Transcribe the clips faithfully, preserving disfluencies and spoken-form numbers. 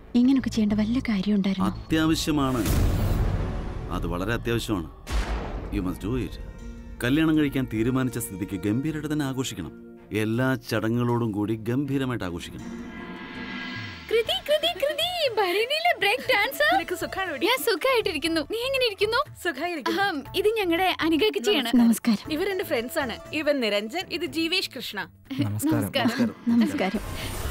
ഇങ്ങനെയൊക്കെ ചെയ്യേണ്ട വല്ല കാര്യം ഉണ്ടായിരുന്നു? അത്യാവശ്യമാണ്, അത് വളരെ അത്യാവശ്യമാണ്. You must do it. കല്യാണം കഴിക്കാൻ തീരുമാനിച്ച സ്ഥിതിക്ക് ഗംഭീരമായിട്ട് തന്നെ ആഘോഷിക്കണം. എല്ലാ ചടങ്ങുകളോടും കൂടി ഗംഭീരമായിട്ട് ആഘോഷിക്കണം. ഇത് ഞങ്ങളുടെ അനികയാണ്. നമസ്കാരം. ഇവർ എന്റെ ഫ്രണ്ട്സ് ആണ്. ഇവൻ നിരഞ്ജൻ, ഇത് ജീവേഷ് കൃഷ്ണ. നമസ്കാരം. നമസ്കാരം.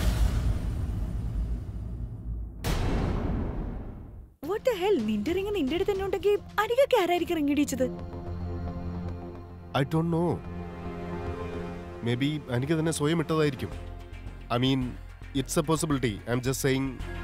What the hell? നിന്റെ റിംഗ് നിന്റെ അടുത്ത് തന്നെ ഉണ്ടെങ്കിൽ അനികക്ക് ആരായിരിക്കും റിംഗ് ഇടിച്ചത്? I don't know. Maybe Anika തന്നെ സ്വയം ഇട്ടതായിരിക്കും. I mean, it's a possibility. I'm just saying.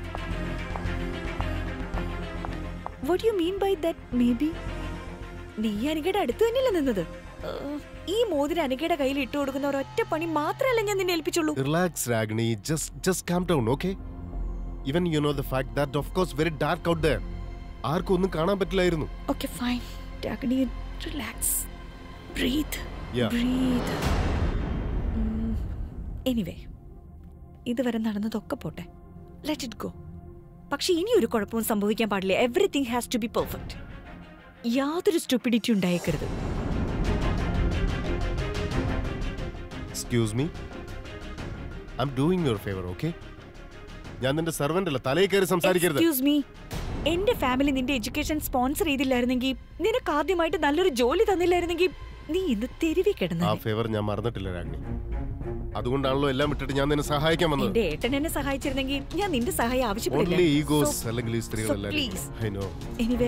What do you mean by that? Maybe. നീ അനികയുടെ അടുത്ത് തന്നെയല്ല നിന്നത്. ഈ മോതിരം അനികയുടെ കയ്യിൽ ഇട്ടു കൊടുക്കുന്ന ഒരൊറ്റ പണി മാത്രമല്ല ഞാൻ നിന്നെ ഏൽപ്പിച്ചുള്ളൂ. Relax, Ragini. Just, just calm down, okay? Even you know the fact that of course very dark out there. ആർക്കും ഒന്നും കാണാൻ പറ്റില്ലായിരുന്നു. Okay, fine. Ragini, relax. Breathe. Yeah. Breathe. Mm. Anyway, ഇതുവരെ നടന്നതൊക്കെ പോട്ടെ. Let it go. പക്ഷെ ഇനി ഒരു കുഴപ്പവും സംഭവിക്കാൻ പാടില്ല. Everything has to be perfect. യാതൊരു സ്റ്റുപ്പിഡിറ്റി ഉണ്ടായേക്കരുത്. Excuse me. I'm doing your favor, okay? ഞാൻ നിന്റെ സെർവന്റ് അല്ല, തലയിൽ കയറി സംസാരിക്കരുത്. Excuse me. എന്റെ ഫാമിലി നിന്റെ എഡ്യൂക്കേഷൻ സ്പോൺസർ ചെയ്തില്ലായിരുന്നെങ്കിൽ, നിനക്ക് ആദ്യമായിട്ട് നല്ലൊരു ജോലി തന്നില്ലായിരുന്നെങ്കിൽ നീ ഇന്ന് തെരുവി കിടന്നു. ആ ഫേവർ ഞാൻ മറന്നിട്ടില്ല രാഗ്നി. അതുകൊണ്ടാണല്ലോ എല്ലാം വിട്ടിട്ട് ഞാൻ നിന്നെ സഹായിക്കാൻ വന്നത്. എന്റെ ഏട്ടൻ എന്നെ സഹായിച്ചിരുന്നെങ്കിൽ ഞാൻ നിന്റെ സഹായം ആവശ്യപ്പെടില്ല. Only egos അല്ലെങ്കിൽ ഈ സ്ത്രീകളല്ല. I know. Anyway,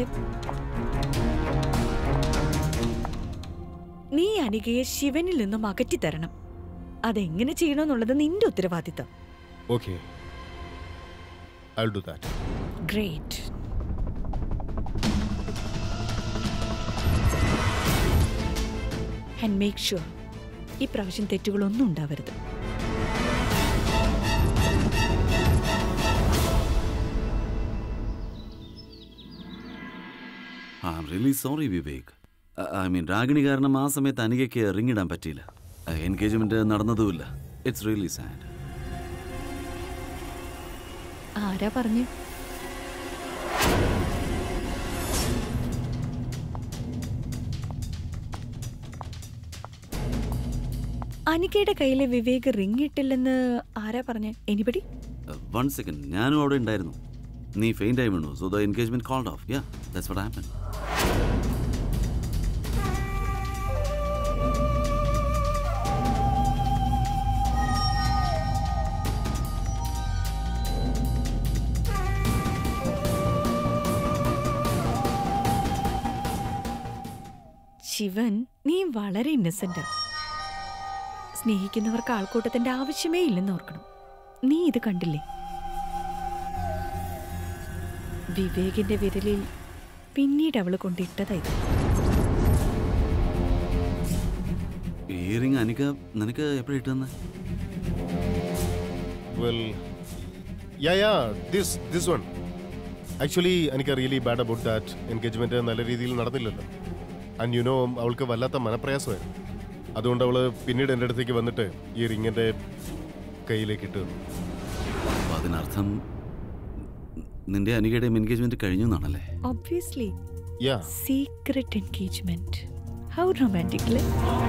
നീ അനികയെ ശിവനിൽ നിന്നും അകറ്റി തരണം. അതെങ്ങനെ ചെയ്യണമെന്നുള്ളത് നിന്റെ ഉത്തരവാദിത്തം. Okay. I'll do that. Great. And make sure ഈ പ്രാവശ്യം തെറ്റുകളൊന്നും ഉണ്ടാവരുത്. I'm really sorry, Vivek. I mean, Ragini കാരണം ആ സമയത്ത് അനികയ്ക്ക് റിംഗ് ഇടാൻ പറ്റിയില്ല. എൻഗേജ്മെന്റ് നടന്നതുമില്ല. It's really sad. ആരാ പറഞ്ഞു? അനികയുടെ കയ്യിലെ വിവേക് റിംഗ് ഇട്ടില്ലെന്ന് ആരാ പറഞ്ഞേ? എനിബഡി? One second. ഞാനും അവിടെ ഉണ്ടായിരുന്നു. നീ ഫെയിന്റ് ആയി വീണു. So the engagement called off. Yeah, that's what happened. Shivan, നീ വളരെ ഇന്നസെന്റ്. സ്നേഹിക്കുന്നവർക്ക് ആൾക്കൂട്ടത്തിന്റെ ആവശ്യമേ ഇല്ലെന്ന് ഓർക്കണം. നീ ഇത് കണ്ടില്ലേ? വിവേകിന്റെ വിരലിൽ പിന്നീട് അവള് കൊണ്ടിട്ടതായിരുന്നു. ഈ റിംഗ് അനിക നിനക്ക് എപ്പോഴാ ഇട്ടുതന്നെ? Well, yeah, yeah, this this one. Actually, Anika really bad about that engagement. നല്ല രീതിയിൽ നടന്നില്ലല്ലോ. And you know, അവൾക്ക് വല്ലാത്ത മനപ്രയാസമായിരുന്നു. അതുകൊണ്ട് അവള് പിന്നീട് എൻ്റെ അടുത്തേക്ക് വന്നിട്ട് ഈ റിങ്ങിന്റെ കയ്യിലേക്ക് ഇട്ടു. അതിനർത്ഥം നിന്റെ അനികയുടെ എൻഗേജ്മെന്റ് കഴിഞ്ഞു എന്നാണല്ലേ? Obviously. Yeah. Secret engagement. How romantically.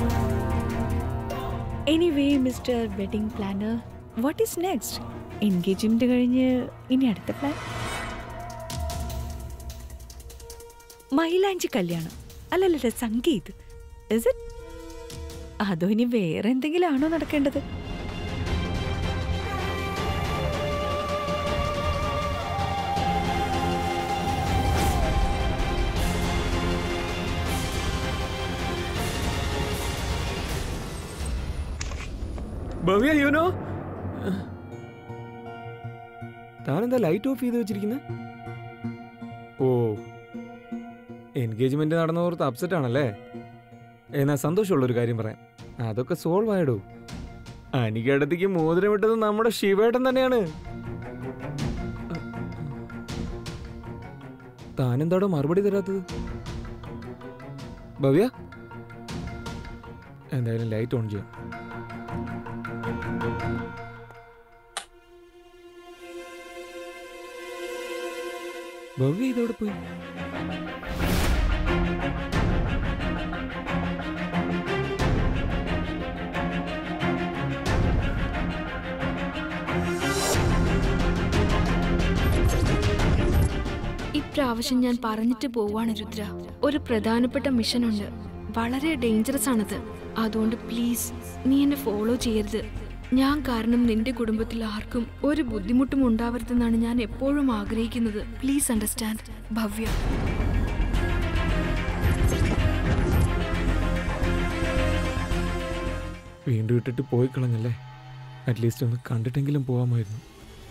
Anyway, Mister Wedding Planner, what is next? Engagement കഴിഞ്ഞ് ഇനി അടുത്ത പ്ലാൻ? മൈലാഞ്ചി കല്യാണം അല്ലല്ല, സംഗീത്. Is it? അതോ ഇനി വേറെ എന്തെങ്കിലും ആണോ നടക്കേണ്ടത്? ഭവ്യ, you know, താനെന്താ ലൈറ്റ് ഓഫ് ചെയ്ത് വെച്ചിരിക്കുന്നത്? ഓ, എൻഗേജ്മെന്റ് നടന്നോർത്ത് അപ്സെറ്റ് ആണല്ലേ? എന്നാ സന്തോഷമുള്ളൊരു കാര്യം പറയാം. അതൊക്കെ സോൾവ് ആയിടൂ. അനികടത്തേക്ക് മോതിരം വിട്ടത് നമ്മുടെ ശിവേട്ടൻ തന്നെയാണ്. താനെന്താടോ മറുപടി തരാത്തത്? ഭവ്യ, എന്തായാലും ലൈറ്റ് ഓൺ ചെയ്യാം. ഭവ്യ ഇതോടെ പോയി. ഇപ്രാവശ്യം ഞാൻ പറഞ്ഞിട്ട് പോവാണ് രുദ്ര. ഒരു പ്രധാനപ്പെട്ട മിഷൻ ഉണ്ട്, വളരെ ഡേഞ്ചറസ് ആണത്. അതുകൊണ്ട് പ്ലീസ് നീ എന്നെ ഫോളോ ചെയ്യരുത്. ഞാൻ കാരണം നിന്റെ കുടുംബത്തിൽ ആർക്കും ഒരു ബുദ്ധിമുട്ടും ഉണ്ടാവരുതെന്നാണ് ഞാൻ എപ്പോഴും ആഗ്രഹിക്കുന്നത്. Please understand Bhavya. വീണ്ടും ഇട്ടിട്ട് പോയി കളഞ്ഞല്ലേ. അറ്റ്ലീസ്റ്റ് ഒന്ന് കണ്ടിട്ടെങ്കിലും പോവാമായിരുന്നു.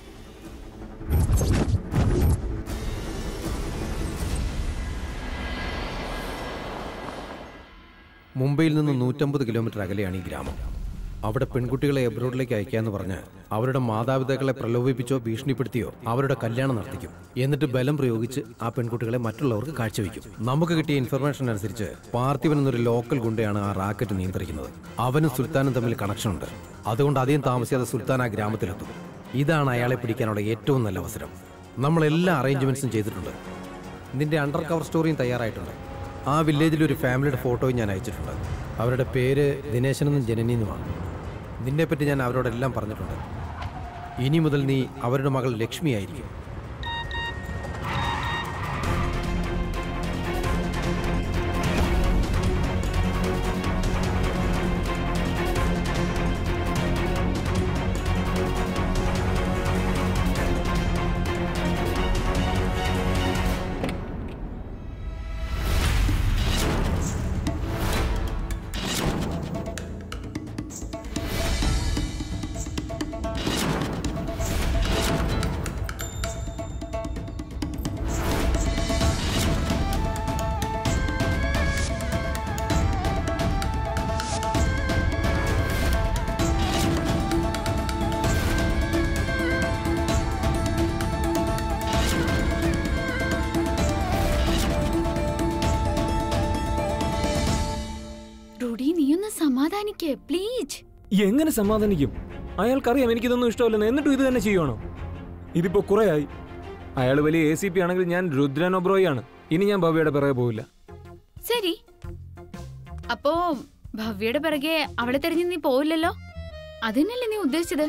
മുംബൈയിൽ നിന്ന് നൂറ്റമ്പത് കിലോമീറ്റർ അകലെയാണ് ഈ ഗ്രാമം. അവിടെ പെൺകുട്ടികളെ എബ്രോഡിലേക്ക് അയക്കാന്ന് പറഞ്ഞ് അവരുടെ മാതാപിതാക്കളെ പ്രലോഭിപ്പിച്ചോ ഭീഷണിപ്പെടുത്തിയോ അവരുടെ കല്യാണം നടത്തിക്കും. എന്നിട്ട് ബലം പ്രയോഗിച്ച് ആ പെൺകുട്ടികളെ മറ്റുള്ളവർക്ക് കാഴ്ചവെക്കും. നമുക്ക് കിട്ടിയ ഇൻഫർമേഷൻ അനുസരിച്ച് പാർത്ഥിവൻ എന്നൊരു ലോക്കൽ ഗുണ്ടയാണ് ആ റാക്കറ്റ് നിയന്ത്രിക്കുന്നത്. അവനും സുൽത്താനും തമ്മിൽ കണക്ഷൻ ഉണ്ട്. അതുകൊണ്ട് അധികം താമസിയാതെ സുൽത്താൻ ആ ഗ്രാമത്തിലെത്തും. ഇതാണ് അയാളെ പിടിക്കാനുള്ള ഏറ്റവും നല്ല അവസരം. നമ്മൾ എല്ലാ അറേഞ്ച്മെന്റ്സും ചെയ്തിട്ടുണ്ട്. നിന്റെ അണ്ടർ കവർ സ്റ്റോറിയും തയ്യാറായിട്ടുണ്ട്. ആ വില്ലേജിൽ ഒരു ഫാമിലിയുടെ ഫോട്ടോയും ഞാൻ അയച്ചിട്ടുണ്ട്. അവരുടെ പേര് ദിനേശനെന്നും ജനനിന്നുമാണ്. നിന്നെപ്പറ്റി ഞാൻ അവരോടെല്ലാം പറഞ്ഞിട്ടുണ്ട്. ഇനി മുതൽ നീ അവരുടെ മകൾ ലക്ഷ്മി ആയിരിക്കും. എങ്ങനെ സമാധാനിക്കും? അയാൾക്കറിയാം എനിക്കിതൊന്നും ഇഷ്ടമല്ലെന്ന്, എന്നിട്ടും ഇത് തന്നെ ചെയ്യണോ? ഇതിപ്പോ കുറെ ആയി. അയാൾ വലിയ എ സി പി ആണെങ്കിൽ ഞാൻ രുദ്രൻ ഒബ്രോയി ആണ്. ഇനി ഞാൻ ഭവ്യയുടെ പിറകെ പോവില്ല. ശരി, അപ്പോ ഭവ്യയുടെ പിറകെ അവളെ തെരഞ്ഞു നീ പോവില്ലല്ലോ? അതിനല്ലേ നീ ഉദ്ദേശിച്ചത്?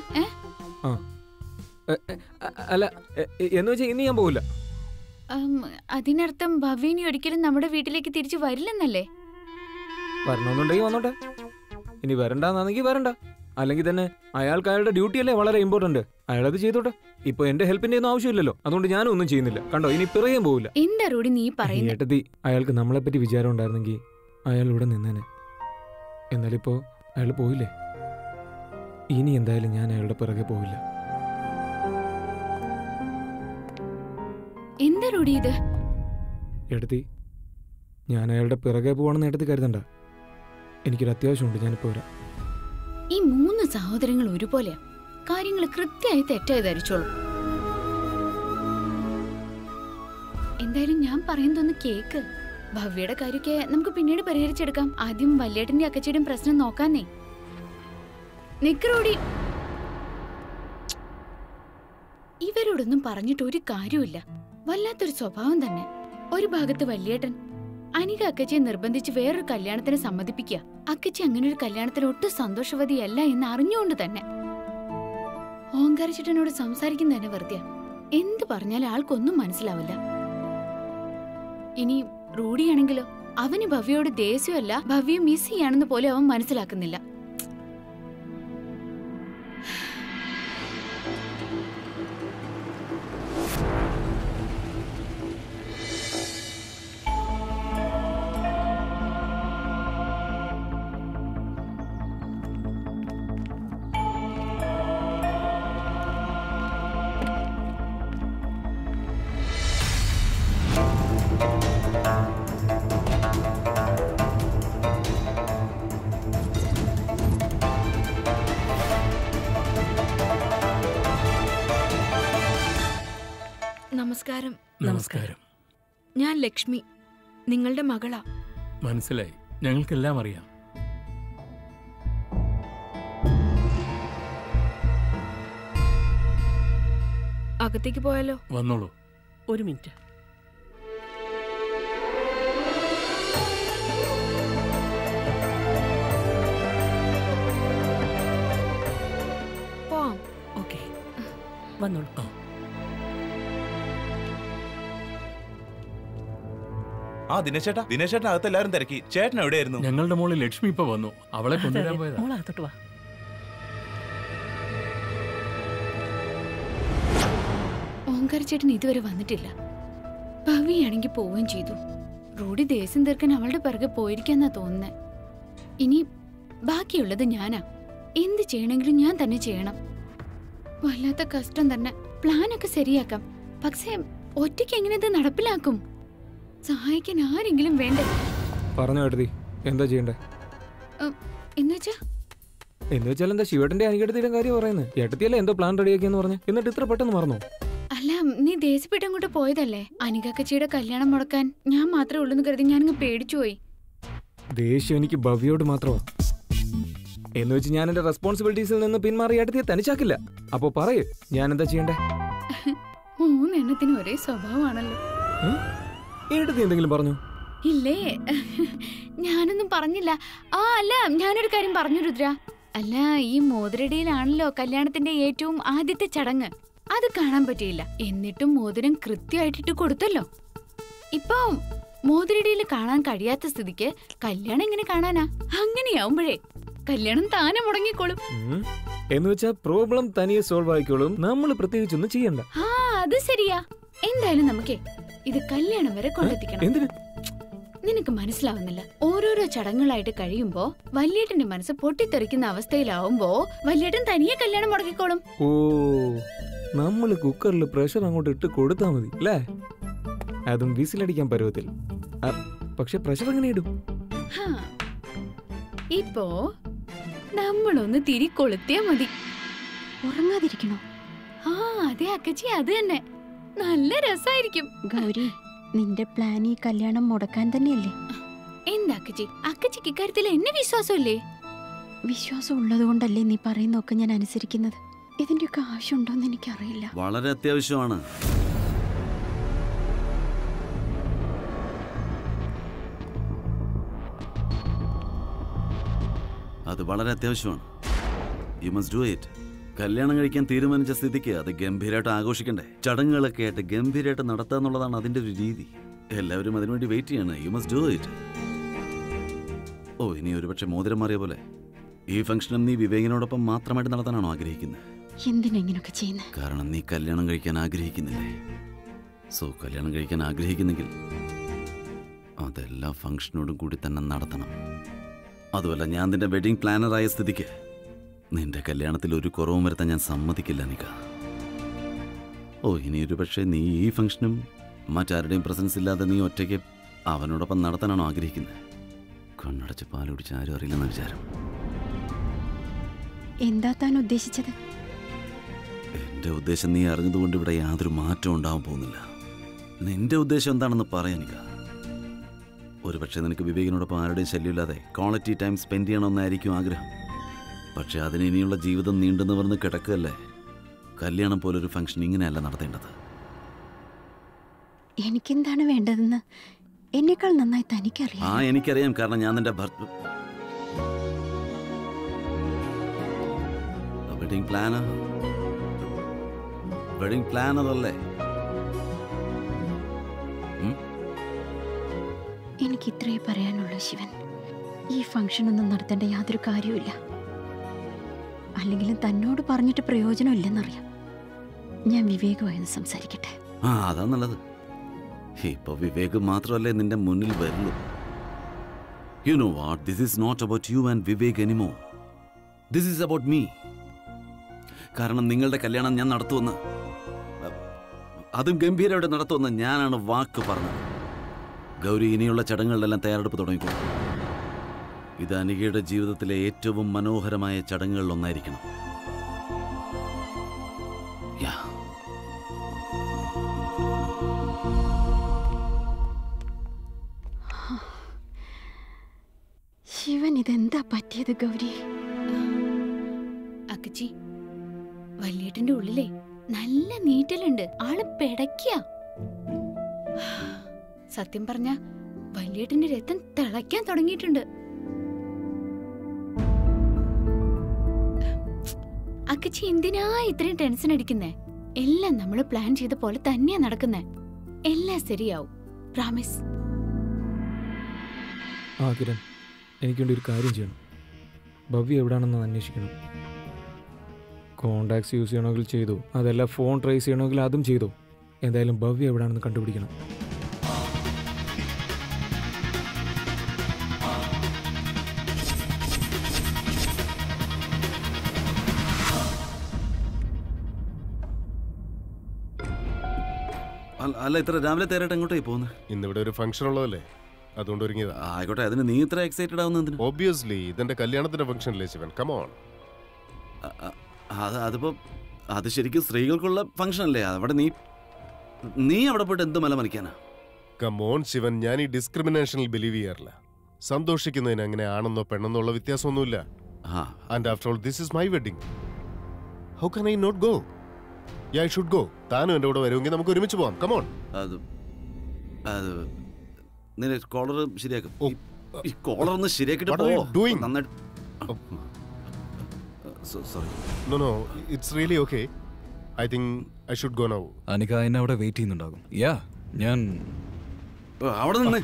അല്ല, എന്ന് വെച്ചാൽ ഇനി ഞാൻ പോവില്ല. അതിനർത്ഥം ഭവ്യ ഇനി ഒരിക്കലും നമ്മുടെ വീട്ടിലേക്ക് തിരിച്ചു വരില്ലെന്നല്ലേ? വരണമെന്നുണ്ടെങ്കിൽ വന്നോട്ടെ. ഇനി വരണ്ടെന്നാണെങ്കിൽ വരണ്ട. അല്ലെങ്കിൽ തന്നെ അയാൾക്ക് അയാളുടെ ഡ്യൂട്ടി അല്ലേ വളരെ ഇമ്പോർട്ടന്റ്. അയാളത് ചെയ്തോട്ടെ. ഇപ്പൊ എന്റെ ഹെൽപ്പിന്റെ ഒന്നും ആവശ്യമില്ലല്ലോ. അതുകൊണ്ട് ഞാനും ഒന്നും ചെയ്യുന്നില്ല. കണ്ടോ, ഇനി പിറകെയും പോവില്ല. എന്താ റൂഡി നീ പറയുന്നത്? ഏട്ടത്തി, അയാൾക്ക് നമ്മളെ പറ്റി വിചാരം ഉണ്ടായിരുന്നെങ്കിൽ അയാൾ ഇവിടെ നിന്നേനെ. എന്നാലിപ്പോ അയാൾ പോയില്ലേ. ഇനി എന്തായാലും ഞാൻ അയാളുടെ പിറകെ പോവില്ല. എന്താ റൂഡി ഇത്? ഏട്ടത്തി, ഞാൻ അയാളുടെ പിറകെ പോവാണെന്ന് ഏട്ടത്തി കരുതണ്ട. എനിക്കൊരു അത്യാവശ്യമുണ്ട്. ഞാനിപ്പോ വരാം. ഈ മൂന്ന് സഹോദരങ്ങൾ ഒരുപോലെയാ. കാര്യങ്ങൾ കൃത്യമായി തെറ്റായി ധരിച്ചോളൂ. എന്തായാലും ഞാൻ പറയുന്നതൊന്ന് കേക്ക്. ഭവ്യയുടെ കാര്യമൊക്കെ നമുക്ക് പിന്നീട് പരിഹരിച്ചെടുക്കാം. ആദ്യം വല്യേട്ടന്റെ അക്കച്ചിയുടെയും പ്രശ്നം നോക്കാന്നേ. നിക്കറോടി, ഇവരോടൊന്നും പറഞ്ഞിട്ട് ഒരു കാര്യമില്ല. വല്ലാത്തൊരു സ്വഭാവം തന്നെ. ഒരു ഭാഗത്ത് വല്യേട്ടൻ അനിക അക്കച്ചിയെ നിർബന്ധിച്ച് വേറൊരു കല്യാണത്തിന് സമ്മതിപ്പിക്കുക. അക്കച്ചി അങ്ങനെ ഒരു കല്യാണത്തിന് ഒട്ടും സന്തോഷവതിയല്ല എന്ന് അറിഞ്ഞുകൊണ്ട് തന്നെ ഓങ്കാരച്ചേട്ടനോട് സംസാരിക്കുന്ന തന്നെ വെറുതെ. എന്ത് പറഞ്ഞാലും ആൾക്കൊന്നും മനസ്സിലാവില്ല. ഇനി റൂഡിയാണെങ്കിലോ, അവന് ഭവ്യയോട് ദേഷ്യമല്ല, ഭവ്യ മിസ് ചെയ്യാണെന്ന് പോലെ അവൻ മനസ്സിലാക്കുന്നില്ല. നമസ്കാരം. നമസ്കാരം. ഞാൻ ലക്ഷ്മി, നിങ്ങളുടെ മകളാ. മനസ്സിലായി, ഞങ്ങൾക്കെല്ലാം അറിയാം. അകത്തേക്ക് പോയാലോ? വന്നോളൂ. ഒരു മിനിറ്റ്. വന്നോളൂ. ആ ദിനേശേട്ടാ ദിനേശേട്ടൻ അകത്ത് എല്ലാരും തിരക്കി. ചേട്ടൻ എവിടെയായിരുന്നു? ഞങ്ങളുടെ മോളിൽ ലക്ഷ്മി ഇപ്പൊ വന്നു. അവളെ കൊണ്ടുവരാൻ പോയതാ. മോളകത്തോട്ട് വാ. ഓങ്കാർ ചേട്ടൻ ഇതുവരെ വന്നിട്ടില്ല. ഭവിയാണെങ്കിൽ പോവുകയും ചെയ്തു. റോഡി ദേശം തീർക്കാൻ അവളുടെ പിറകെ പോയിരിക്കാന്നാ തോന്നുന്നേ. ഇനി ബാക്കിയുള്ളത് ഞാനാ. എന്ത് ചെയ്യണമെങ്കിലും ഞാൻ തന്നെ ചെയ്യണം. വല്ലാത്ത കഷ്ടം തന്നെ. പ്ലാനൊക്കെ ശരിയാക്കാം, പക്ഷേ ഒറ്റയ്ക്ക് എങ്ങനെ ഇത് നടപ്പിലാക്കും? സഹായിക്കാൻ ആരെങ്കിലും വേണ്ടേ? പറഞ്ഞു കേട്ടതി എന്താ ചെയ്യണ്ടേ? എന്നുവെച്ചാ എന്ന് വെച്ചാൽ എന്താ ശിവേട്ടന്റെ അനികടത്തിയുടെ കാര്യം പറയുന്നത്? ഏട്ടത്തിയല്ലേ എന്തോ പ്ലാൻ റെഡിയാക്കിയെന്ന് പറഞ്ഞു, എന്നിട്ട് ഇത്ര പെട്ടെന്ന് മറന്നോ? അല്ല, നീ ദേശപ്പെട്ട് അങ്ങോട്ട് പോയതല്ലേ? അനികക്കച്ചിയുടെ കല്യാണം മുടക്കാൻ ഞാൻ മാത്രമേ ഉള്ളൂ എന്ന് കരുതി ഞാനങ്ങ് പേടിച്ചുപോയി. ദേഷ്യം എനിക്ക് ഭവ്യോട് മാത്രമാ. എന്ന് വെച്ച് ഞാൻ എന്റെ റെസ്പോൺസിബിലിറ്റീസിൽ നിന്ന് പിന്മാറി ഏട്ടത്തിയെ തനിച്ചാക്കില്ല. അപ്പൊ പറയൂ, ഞാൻ എന്താ ചെയ്യണ്ടേ? മൂന്നെണ്ണത്തിന് ഒരേ സ്വഭാവമാണല്ലോ. ഏട്ടത്തി എന്തെങ്കിലും പറഞ്ഞു? ഇല്ലേ, ഞാനൊന്നും പറഞ്ഞില്ല. ആ അല്ല, ഞാനൊരു കാര്യം പറഞ്ഞു രുദ്ര. അല്ല, ഈ മോതിരടിയിലാണല്ലോ കല്യാണത്തിന്റെ ഏറ്റവും ആദ്യത്തെ ചടങ്ങ്. അത് കാണാൻ പറ്റിയില്ല. എന്നിട്ടും മോതിരം കൃത്യമായിട്ടിട്ട് കൊടുത്തല്ലോ. ഇപ്പൊ മോതിരടിയിൽ കാണാൻ കഴിയാത്ത സ്ഥിതിക്ക് കല്യാണം എങ്ങനെ കാണാനാ? അങ്ങനെയാവുമ്പോഴേ കല്യാണം താനെ മുടങ്ങിക്കോളും. എന്ന് വെച്ചാ പ്രോബ്ലം തനിയെ സോൾവ് ആയിക്കോളും, നമ്മൾ പ്രത്യേകിച്ചൊന്നും ചെയ്യണ്ട. ആ അത് ശരിയാ. എന്തായാലും നമുക്കേ ഇത് കല്യാണം വരെ കൊണ്ടെത്തിക്കണം. എന്തിന്? നിനക്ക് മനസ്സിലാവുന്നില്ല. ഓരോരോ ചടങ്ങുകളായിട്ട് കഴിയുമ്പോ വല്യേട്ടന്റെ മനസ്സ് പൊട്ടിത്തെറിക്കുന്ന അവസ്ഥയിലാവുമ്പോ വല്യേട്ടൻ തനിയെ കല്യാണം മുടക്കിക്കോളും. ഓ, നമ്മള് കുക്കറിൽ പ്രഷർ അങ്ങോട്ട് ഇട്ട് കൊടുത്താ മതി അല്ലേ? അതും വിസിലടിക്കാൻ പരുവത്തിൽ. പക്ഷെ പ്രഷർ എങ്ങനെ ഇടും? ഇപ്പോ നമ്മളൊന്ന് തിരികൊളുത്തിയാ മതി. ഉറങ്ങാതിരിക്കണോ? ആ അതെ അക്കച്ചി, അത് തന്നെ. നല്ല രസായിരിക്കും. ഗൗരി, നിന്റെ പ്ലാൻ ഈ കല്യാണം മുടക്കാൻ തന്നെയല്ലേ? എന്താ അക്കച്ചി, അക്കച്ചിക്ക് ഇക്കാര്യത്തിൽ എന്നെ വിശ്വാസമില്ലേ? വിശ്വാസം ഉള്ളത് കൊണ്ടല്ലേ നീ പറയുന്നൊക്കെ ഞാൻ അനുസരിക്കുന്നത്. ഇതിന്റെയൊക്കെ ആവശ്യമുണ്ടോന്ന് എനിക്കറിയില്ല. വളരെ അത്യാവശ്യമാണ്. അത് വളരെ അത്യാവശ്യമാണ്. You must do it. കല്യാണം കഴിക്കാൻ തീരുമാനിച്ച സ്ഥിതിക്ക് അത് ഗംഭീരമായിട്ട് ആഘോഷിക്കണ്ടേ? ചടങ്ങുകളൊക്കെ ആയിട്ട് ഗംഭീരമായിട്ട് നടത്തുക എന്നുള്ളതാണ് അതിന്റെ ഒരു രീതി. എല്ലാവരും അതിനുവേണ്ടി വെയിറ്റ് ചെയ്യാണ്. You must do it. ഓ, ഇനി ഒരുപക്ഷെ മോതിരം മാറിയ പോലെ ഈ ഫംഗ്ഷനും നീ വിവേകിനോടൊപ്പം മാത്രമായിട്ട് നടത്താനാണോ ആഗ്രഹിക്കുന്നത്? എന്തിനാ ഇങ്ങനെയൊക്കെ ചെയ്യുന്നത്? കാരണം നീ കല്യാണം കഴിക്കാൻ ആഗ്രഹിക്കുന്നില്ലേ? സോ കല്യാണം കഴിക്കാൻ ആഗ്രഹിക്കുന്നെങ്കിൽ അതെല്ലാ ഫംഗ്ഷനോടും കൂടി തന്നെ നടത്തണം. അതുമല്ല, ഞാൻ നിന്റെ വെഡിങ് പ്ലാനറായ സ്ഥിതിക്ക് നിന്റെ കല്യാണത്തിൽ ഒരു കുറവും വരുത്താൻ ഞാൻ സമ്മതിക്കില്ല നിക. ഓ, ഇനി ഒരു പക്ഷേ നീ ഈ ഫംഗ്ഷനും മറ്റാരുടെയും പ്രസൻസ് ഇല്ലാതെ നീ ഒറ്റയ്ക്ക് അവനോടൊപ്പം നടത്താനാണോ ആഗ്രഹിക്കുന്നത്? കണ്ണടച്ച് പാലുടിച്ച് ആരും അറിയില്ലെന്ന വിചാരം. എന്താ താൻ ഉദ്ദേശിച്ചത്? എന്റെ ഉദ്ദേശം നീ അറിഞ്ഞതുകൊണ്ട് ഇവിടെ യാതൊരു മാറ്റവും ഉണ്ടാവാൻ പോകുന്നില്ല. നിന്റെ ഉദ്ദേശം എന്താണെന്ന് പറയാനിക. ഒരു പക്ഷേ നിനക്ക് വിവേകിനോടൊപ്പം ആരുടെയും ശല്യമില്ലാതെ ക്വാളിറ്റി ടൈം സ്പെൻഡ് ചെയ്യണമെന്നായിരിക്കും ആഗ്രഹം. പക്ഷെ അതിന് ഇനിയുള്ള ജീവിതം നീണ്ടു നിവർന്ന് കിടക്കുകയല്ലേ. കല്യാണം പോലൊരു ഫംഗ്ഷൻ ഇങ്ങനെയല്ല നടത്തേണ്ടത്. എനിക്കെന്താണ് വേണ്ടതെന്ന് എന്നേക്കാൾ നന്നായി തനിക്കറിയാം. ആ എനിക്കറിയാം, കാരണം ഞാൻ നിന്റെ ഭർത്ത വെഡിങ് പ്ലാന് വെഡിങ് പ്ലാൻ അതല്ലേ? എനിക്ക് ഇത്രേ പറയാനുള്ളൂ ശിവൻ. ഈ ഫംഗ്ഷൻ ഒന്നും നടത്തേണ്ട യാതൊരു കാര്യവുമില്ല. അല്ലെങ്കിലും തന്നോട് പറഞ്ഞിട്ട് പ്രയോജനമില്ലെന്നറിയാം. ഞാൻ വിവേകമായൊന്ന് സംസാരിക്കട്ടെ. ആ അതാ നല്ലത്. ഇപ്പൊ വിവേക് മാത്രമല്ലേ നിന്റെ മുന്നിൽ വരുള്ളൂ. You know what, this is not about you and Vivek anymore. This is about me. കാരണം നിങ്ങളുടെ കല്യാണം ഞാൻ നടത്തുമെന്ന്, അതും ഗംഭീരമായിട്ട് നടത്തുമെന്ന് ഞാനാണ് വാക്ക് പറഞ്ഞത്. ഗൗരി, ഇനിയുള്ള ചടങ്ങുകളിലെല്ലാം തയ്യാറെടുപ്പ് തുടങ്ങിക്കോ. ഇത് അനികയുടെ ജീവിതത്തിലെ ഏറ്റവും മനോഹരമായ ചടങ്ങുകളിൽ ഒന്നായിരിക്കണം. ശിവൻ, ഇതെന്താ പറ്റിയത് ഗൗരി? അക്കച്ചി, വല്യേട്ടന്റെ ഉള്ളിലേ നല്ല നീറ്റലുണ്ട്. ആള് പെടയ്ക്ക. സത്യം പറഞ്ഞ വല്യേട്ടന്റെ രക്തം തിളയ്ക്കാൻ തുടങ്ങിയിട്ടുണ്ട്. അക്കച്ചി എന്തിനാ ഇത്രയും ടെൻഷൻ അടിക്കുന്നേ? എല്ലാം നമ്മൾ പ്ലാൻ ചെയ്ത പോലെ തന്നെയാ നടക്കുന്നേ. എല്ലാം ശരിയാവും, പ്രാമിസ്. ആ കിരൺ, എനിക്ക് വേണ്ടി ഒരു കാര്യം ചെയ്യണം. ഭവ്യ എവിടെയാണെന്ന് അന്വേഷിക്കണം. കോണ്ടാക്ട്സ് യൂസ് ചെയ്യണമെങ്കിൽ ചെയ്തു, അതല്ല ഫോൺ ട്രേസ് ചെയ്യണമെങ്കിൽ അതും ചെയ്തു. എന്തായാലും ഭവ്യ എവിടെയാണെന്ന് കണ്ടുപിടിക്കണം. അല്ല, ഇത്ര രാവിലെ തേരായിട്ട് എങ്ങോട്ടായി പോകുന്നത്? ഇന്നിവിടെ ഒരു ഫംഗ്ഷൻ ഉള്ളതല്ലേ, അതുകൊണ്ട് ഒരുങ്ങിയതാ. ആയിക്കോട്ടെ, അതിന് നീ ഇത്ര എക്സൈറ്റഡ് ആവുന്നതിന്? ഒബ്വിയസ്ലി ഇതെന്റെ കല്യാണത്തിന്റെ ഫംഗ്ഷൻ അല്ലേ ശിവൻ, കം ഓൺ. അത് അതിപ്പോ അത് ശരിക്കും സ്ത്രീകൾക്കുള്ള ഫംഗ്ഷൻ അല്ലേ? അവിടെ നീ നീ അവിടെ പോയിട്ട് എന്ത് മല മറിക്കാനാ? കം ഓൺ ശിവൻ, ഞാൻ ഈ ഡിസ്ക്രിമിനേഷനിൽ ബിലീവ് ചെയ്യാറില്ല. സന്തോഷിക്കുന്നതിന് അങ്ങനെ ആണെന്നോ പെണ്ണെന്നോ ഉള്ള വ്യത്യാസമൊന്നുമില്ല. And after all this is my wedding. How can I not go? I should go. താനും എന്റെ കൂടെ വരുമെങ്കിൽ നമുക്ക് ഒരുമിച്ച് പോവാം. Come on. അത് അത് നീ കോളർ ശരിയാക്കും. ഈ കോളർ ഒന്ന് ശരിയാക്കിട്ട് പോ. നന്നായിട്ട്. Sorry. No no, it's really okay. I think I should go now. Anika എന്നെ അവിടെ വെയിറ്റ് ചെയ്യുന്നുണ്ടാകും. യാ, ഞാൻ അവിടെ നിന്ന്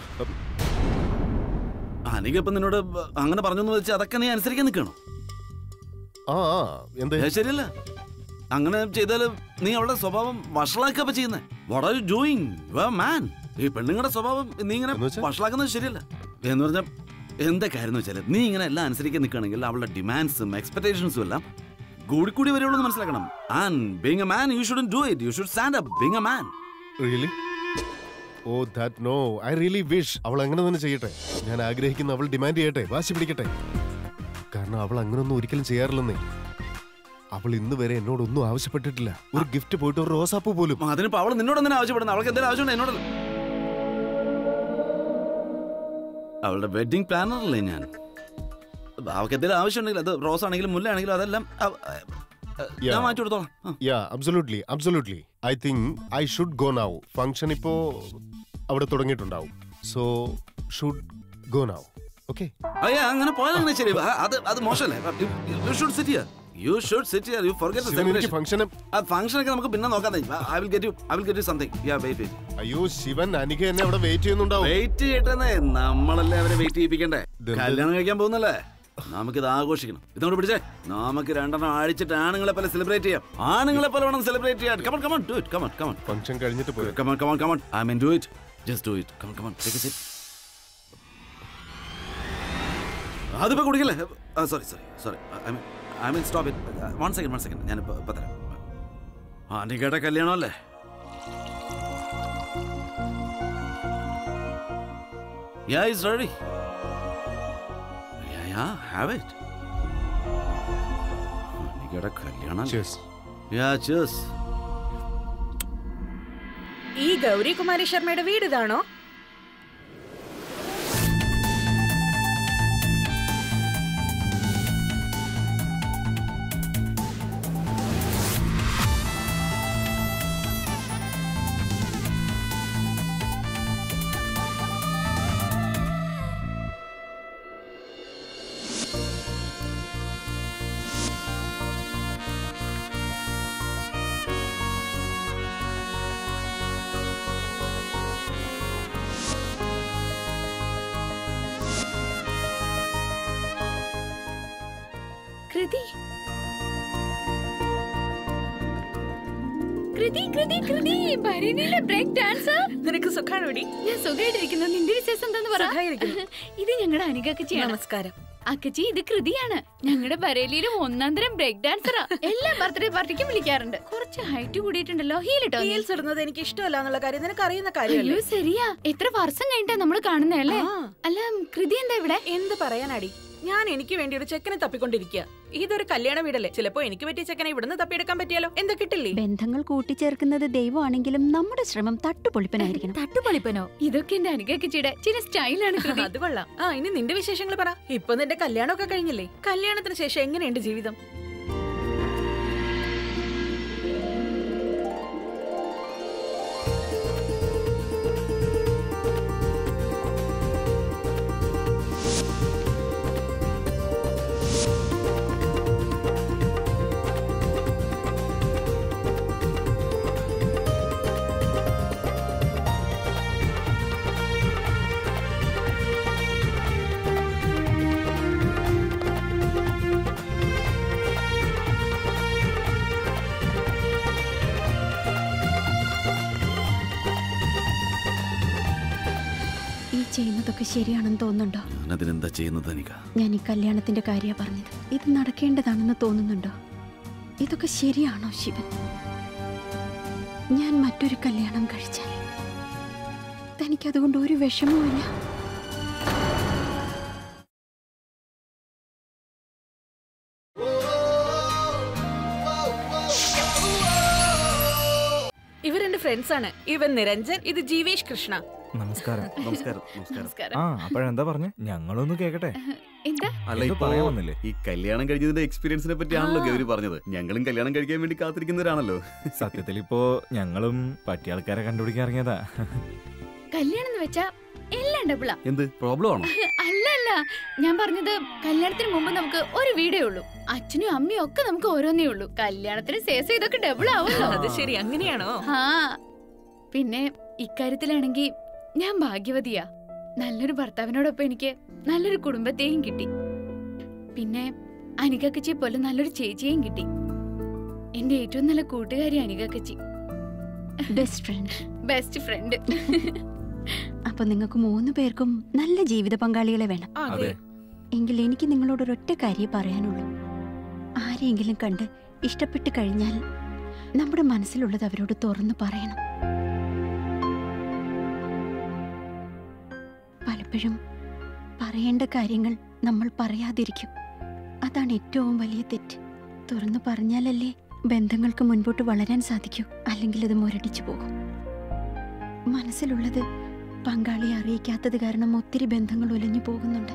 അനിക ഇപ്പൊ നിന്നോട് അങ്ങനെ പറഞ്ഞെന്ന് വെച്ചാൽ അതൊക്കെ നീ അനുസരിക്കാൻ നിൽക്കണോ? ആ എന്താ ശരിയല്ല. അങ്ങനെ ചെയ്താല് നീ അവളുടെ സ്വഭാവം വഷളാക്കപ്പ ചെയ്യുന്നേ. What are you doing? You are man. ഈ പെണ്ണുങ്ങളുടെ സ്വഭാവം നീ ഇങ്ങനെ വഷളാക്കുന്നത് ശരിയല്ല. എന്ന് പറഞ്ഞാൽ എന്താ കാര്യം എന്ന് വെച്ചാൽ നീ ഇങ്ങനെ എല്ലാം അനുസരിക്കാൻ നിൽക്കുകയാണെങ്കിൽ അവളുടെ ഡിമാൻഡ്സും എക്സ്പെക്ടേഷൻസും എല്ലാം കൂടി കൂടി വരുള്ളൂ എന്ന് മനസ്സിലാക്കണം. And being a man you shouldn't do it. You should stand up being a man. Really? Oh that no, I really wish അവൾ അങ്ങനെ തന്നെ ചെയ്യട്ടെ. ഞാൻ ആഗ്രഹിക്കുന്ന അവൾ ഡിമാൻഡ് ചെയ്യട്ടെ, വാശി പിടിക്കട്ടെ. കാരണം അവൾ അങ്ങനൊന്നും ഒരിക്കലും ചെയ്യാറില്ലെന്നേ. അവൾ ഇന്ന് വരെ എന്നോടൊന്നും ആവശ്യപ്പെട്ടിട്ടില്ല. ഒരു ഗിഫ്റ്റ് പോയിട്ട് ഒരു റോസാപ്പൂ പോലും. അതിനിപ്പോ അവൾ നിന്നോട് എന്തിനാ ആവശ്യപ്പെടുന്നത്? അവൾക്ക് എന്തെങ്കിലും ആവശ്യമുണ്ടോ എന്നോട്? അവളുടെ വെഡിങ് പ്ലാനറല്ലേ ഞാൻ. അവൾക്ക് എന്തെങ്കിലും ആവശ്യമുണ്ടെങ്കിൽ അത് റോസ് ആണെങ്കിലും മുല്ല ആണെങ്കിലും അതെല്ലാം ഞാൻ മാറ്റി കൊടുത്തോളാം. Yeah, absolutely absolutely. I think I should go now. Function ഇപ്പോ അവിടെ തുടങ്ങിയിട്ടുണ്ടാവും. So should go now. Okay? അയ്യ, അങ്ങനെ പോയാൽ ശരി. അത് അത് മോശമല്ലേ? You should sit here. You should sit here. You forget the celebration. Function. ആ ഫംഗ്ഷൻ ഒക്കെ നമുക്ക് പിന്നെ നോക്കാം. I will get you. I will get you something. Yeah, wait, wait. അയ്യോ ശിവൻ, അനിക എന്നെ അവിടെ വെയിറ്റ് ചെയ്യുന്നുണ്ടാവും. വെയിറ്റ് ചെയ്യട്ടെ. നമ്മളല്ലേ അവരെ വെയിറ്റ് ചെയ്യിപ്പിക്കണ്ടേ? കല്യാണം കഴിക്കാൻ പോകുന്നല്ലേ? നമുക്കിത് ആഘോഷിക്കണം. ഇതോട് പിടിച്ചേ. നമുക്ക് രണ്ടെണ്ണം അഴിച്ചിട്ട് ആണുങ്ങളെ പോലെ സെലിബ്രേറ്റ് ചെയ്യാം. ആണുങ്ങളെ പോലെ വേണം സെലിബ്രേറ്റ് ചെയ്യാൻ. Come on, come on, do it. Come on, come on. Function കഴിഞ്ഞിട്ട് പോയി. Come on, come on, come on. I mean, do it. Just do it. Come on, come on. Take a sip. അതിപ്പോ കുടിക്കല്ലേ? Sorry sorry sorry I mean I mean stop it. One second one second ഞാൻ ഇപ്പൊ തരാം. അനികയുടെ കല്യാണമല്ലേ? Yeah, it's ready. Yeah, yeah, have it. അനികയുടെ കല്യാണം. Cheers. Yeah, cheers. ഈ ഗൗരി കുമാരി ശർമ്മയുടെ വീട് ഇതാണോ? കൃതി കൃതി കൃതി കൃതി ഭരണിയിലെ ബ്രേക്ക് ഡാൻസർ. നിനക്ക് സുഖാണോടി? ഞാൻ സുഖമായിട്ടിരിക്കുന്നു. നിന്റെ വിശേഷം എന്താന്ന് പറ. ഇത് ഞങ്ങളുടെ അനികക്കച്ചിയാണ്. നമസ്കാരം അക്കച്ചി. ഇത് കൃതിയാണ്, ഞങ്ങളുടെ ബരേലിയിലും ഒന്നാം തരം ബ്രേക്ക് ഡാൻസറാ. എല്ലാ ബർത്ത്ഡേ പാർട്ടിക്കും വിളിക്കാറുണ്ട്. കുറച്ച് ഹൈറ്റ് കൂടിയിട്ടുണ്ടല്ലോ. ഹീലിട്ടോ? ഹീൽസ് ഇടുന്നത് എനിക്ക് ഇഷ്ടമല്ല എന്നുള്ള കാര്യം നിനക്ക് അറിയുന്ന കാര്യമല്ലേ? ശരിയാ. എത്ര വർഷം കഴിഞ്ഞിട്ടാ നമ്മള് കാണുന്നല്ലേ? അല്ല, കൃതി എന്താ ഇവിടെ? എന്ത് പറയാനാടി, ഞാൻ എനിക്ക് വേണ്ടി ഒരു ചെക്കനെ തപ്പിക്കൊണ്ടിരിക്കുക. ഇതൊരു കല്യാണ വീടല്ലേ, ചിലപ്പോ എനിക്ക് പറ്റിയ ചെക്കനെ ഇവിടുന്ന് തപ്പിയെടുക്കാൻ പറ്റിയാലോ? എന്താ കിട്ടില്ലേ? ബന്ധങ്ങൾ കൂട്ടിച്ചേർക്കുന്നത് ദൈവമാണെങ്കിലും നമ്മുടെ ശ്രമം തട്ടുപൊളിപ്പനായിരിക്കണം. തട്ടുപൊളിപ്പനോ? ഇതൊക്കെ എന്റെ അനികക്കച്ചിയുടെ ചില സ്റ്റൈലാണ്. അത് കൊള്ളാം. ആ, ഇനി നിന്റെ വിശേഷങ്ങൾ പറ. ഇപ്പൊ നിന്റെ കല്യാണമൊക്കെ കഴിഞ്ഞില്ലേ? കല്യാണത്തിന് ശേഷം എങ്ങനെയുണ്ട് ജീവിതം? ചെയ്യുന്നതൊക്കെ ശരിയാണെന്ന് തോന്നുന്നുണ്ടോ? ഞാനതിനെന്താ ചെയ്യുന്നത് അനിക? ഞാൻ ഈ കല്യാണത്തിന്റെ കാര്യമാണ് പറഞ്ഞത്. ഇത് നടക്കേണ്ടതാണെന്ന് തോന്നുന്നുണ്ടോ? ഇതൊക്കെ ശരിയാണോ ശിവൻ? ഞാൻ മറ്റൊരു കല്യാണം കഴിച്ചാൽ തനിക്കതുകൊണ്ട് ഒരു വിഷമവുമില്ല? ഇവരെന്റെ ഫ്രണ്ട്സ് ആണ്. ഇവൻ നിരഞ്ജൻ, ഇത് ജീവേഷ് കൃഷ്ണ. നമസ്കാരം. നമസ്കാരം. നമസ്കാരം. ആ അപ്പോഴെന്താ പറഞ്ഞേ? ഞങ്ങളൊന്ന് കേക്കട്ടെ. എന്താ അല്ല, ഇപ്പോ പറയാൻ വന്നില്ലേ? ഈ കല്യാണം കഴിഞ്ഞതിന്റെ എക്സ്പീരിയൻസിനെ പറ്റിയാണല്ലോ ഗൗരി പറഞ്ഞത്. ഞങ്ങളും കല്യാണം കഴിക്കാൻ വേണ്ടി കാത്തിരിക്കുന്നവരാണല്ലോ. സത്യത്തിൽ ഇപ്പോ ഞങ്ങളും പറ്റിയ ആൾക്കാരെ കണ്ടുപിടിക്കാൻ ഇറങ്ങിയതാ. കല്യാണം എന്ന് വെച്ചാ എല്ലാം ഡബിളാ. എന്ത് പ്രോബ്ലം ആണോ? അല്ല അല്ല, ഞാൻ പറഞ്ഞത് കല്യാണത്തിന് മുമ്പ് നമുക്ക് ഒരു വീടേ ഉള്ളൂ. അച്ഛനും അമ്മയും ഒക്കെ നമുക്ക് ഓരോന്നേ ഉള്ളൂ. കല്യാണത്തിന് ശേഷം ഇതൊക്കെ ഡബിൾ ആവുമല്ലോ. അത് ശരി, അങ്ങനെയാണോ? ആ പിന്നെ ഇക്കാര്യത്തിലാണെങ്കിൽ ഞാൻ ഭാഗ്യവതിയാ. നല്ലൊരു ഭർത്താവിനോടൊപ്പം എനിക്ക് നല്ലൊരു കുടുംബത്തെയും കിട്ടി. പിന്നെ അനികക്കച്ചിയെ പോലെ നല്ലൊരു ചേച്ചിയെയും കിട്ടി. എന്റെ ഏറ്റവും നല്ല കൂട്ടുകാരി അനികക്കച്ചി. Best friend. Best friend. അപ്പൊ നിങ്ങൾക്ക് മൂന്ന് പേർക്കും നല്ല ജീവിത പങ്കാളികളെ വേണം. എങ്കിൽ എനിക്ക് നിങ്ങളോട് ഒരൊറ്റ കാര്യം പറയാനുള്ളൂ. ആരെയെങ്കിലും കണ്ട് ഇഷ്ടപ്പെട്ട് കഴിഞ്ഞാൽ നമ്മുടെ മനസ്സിലുള്ളത് അവരോട് തുറന്നു പറയണം. പലപ്പോഴും പറയേണ്ട കാര്യങ്ങൾ നമ്മൾ പറയാതിരിക്കും. അതാണ് ഏറ്റവും വലിയ തെറ്റ്. തുറന്നു പറഞ്ഞാലല്ലേ ബന്ധങ്ങൾക്ക് മുൻപോട്ട് വളരാൻ സാധിക്കൂ. അല്ലെങ്കിൽ അത് മുരടിച്ചു പോകും. മനസ്സിലുള്ളത് പങ്കാളിയെ അറിയിക്കാത്തത് കാരണം ഒത്തിരി ബന്ധങ്ങൾ ഉലഞ്ഞു പോകുന്നുണ്ട്.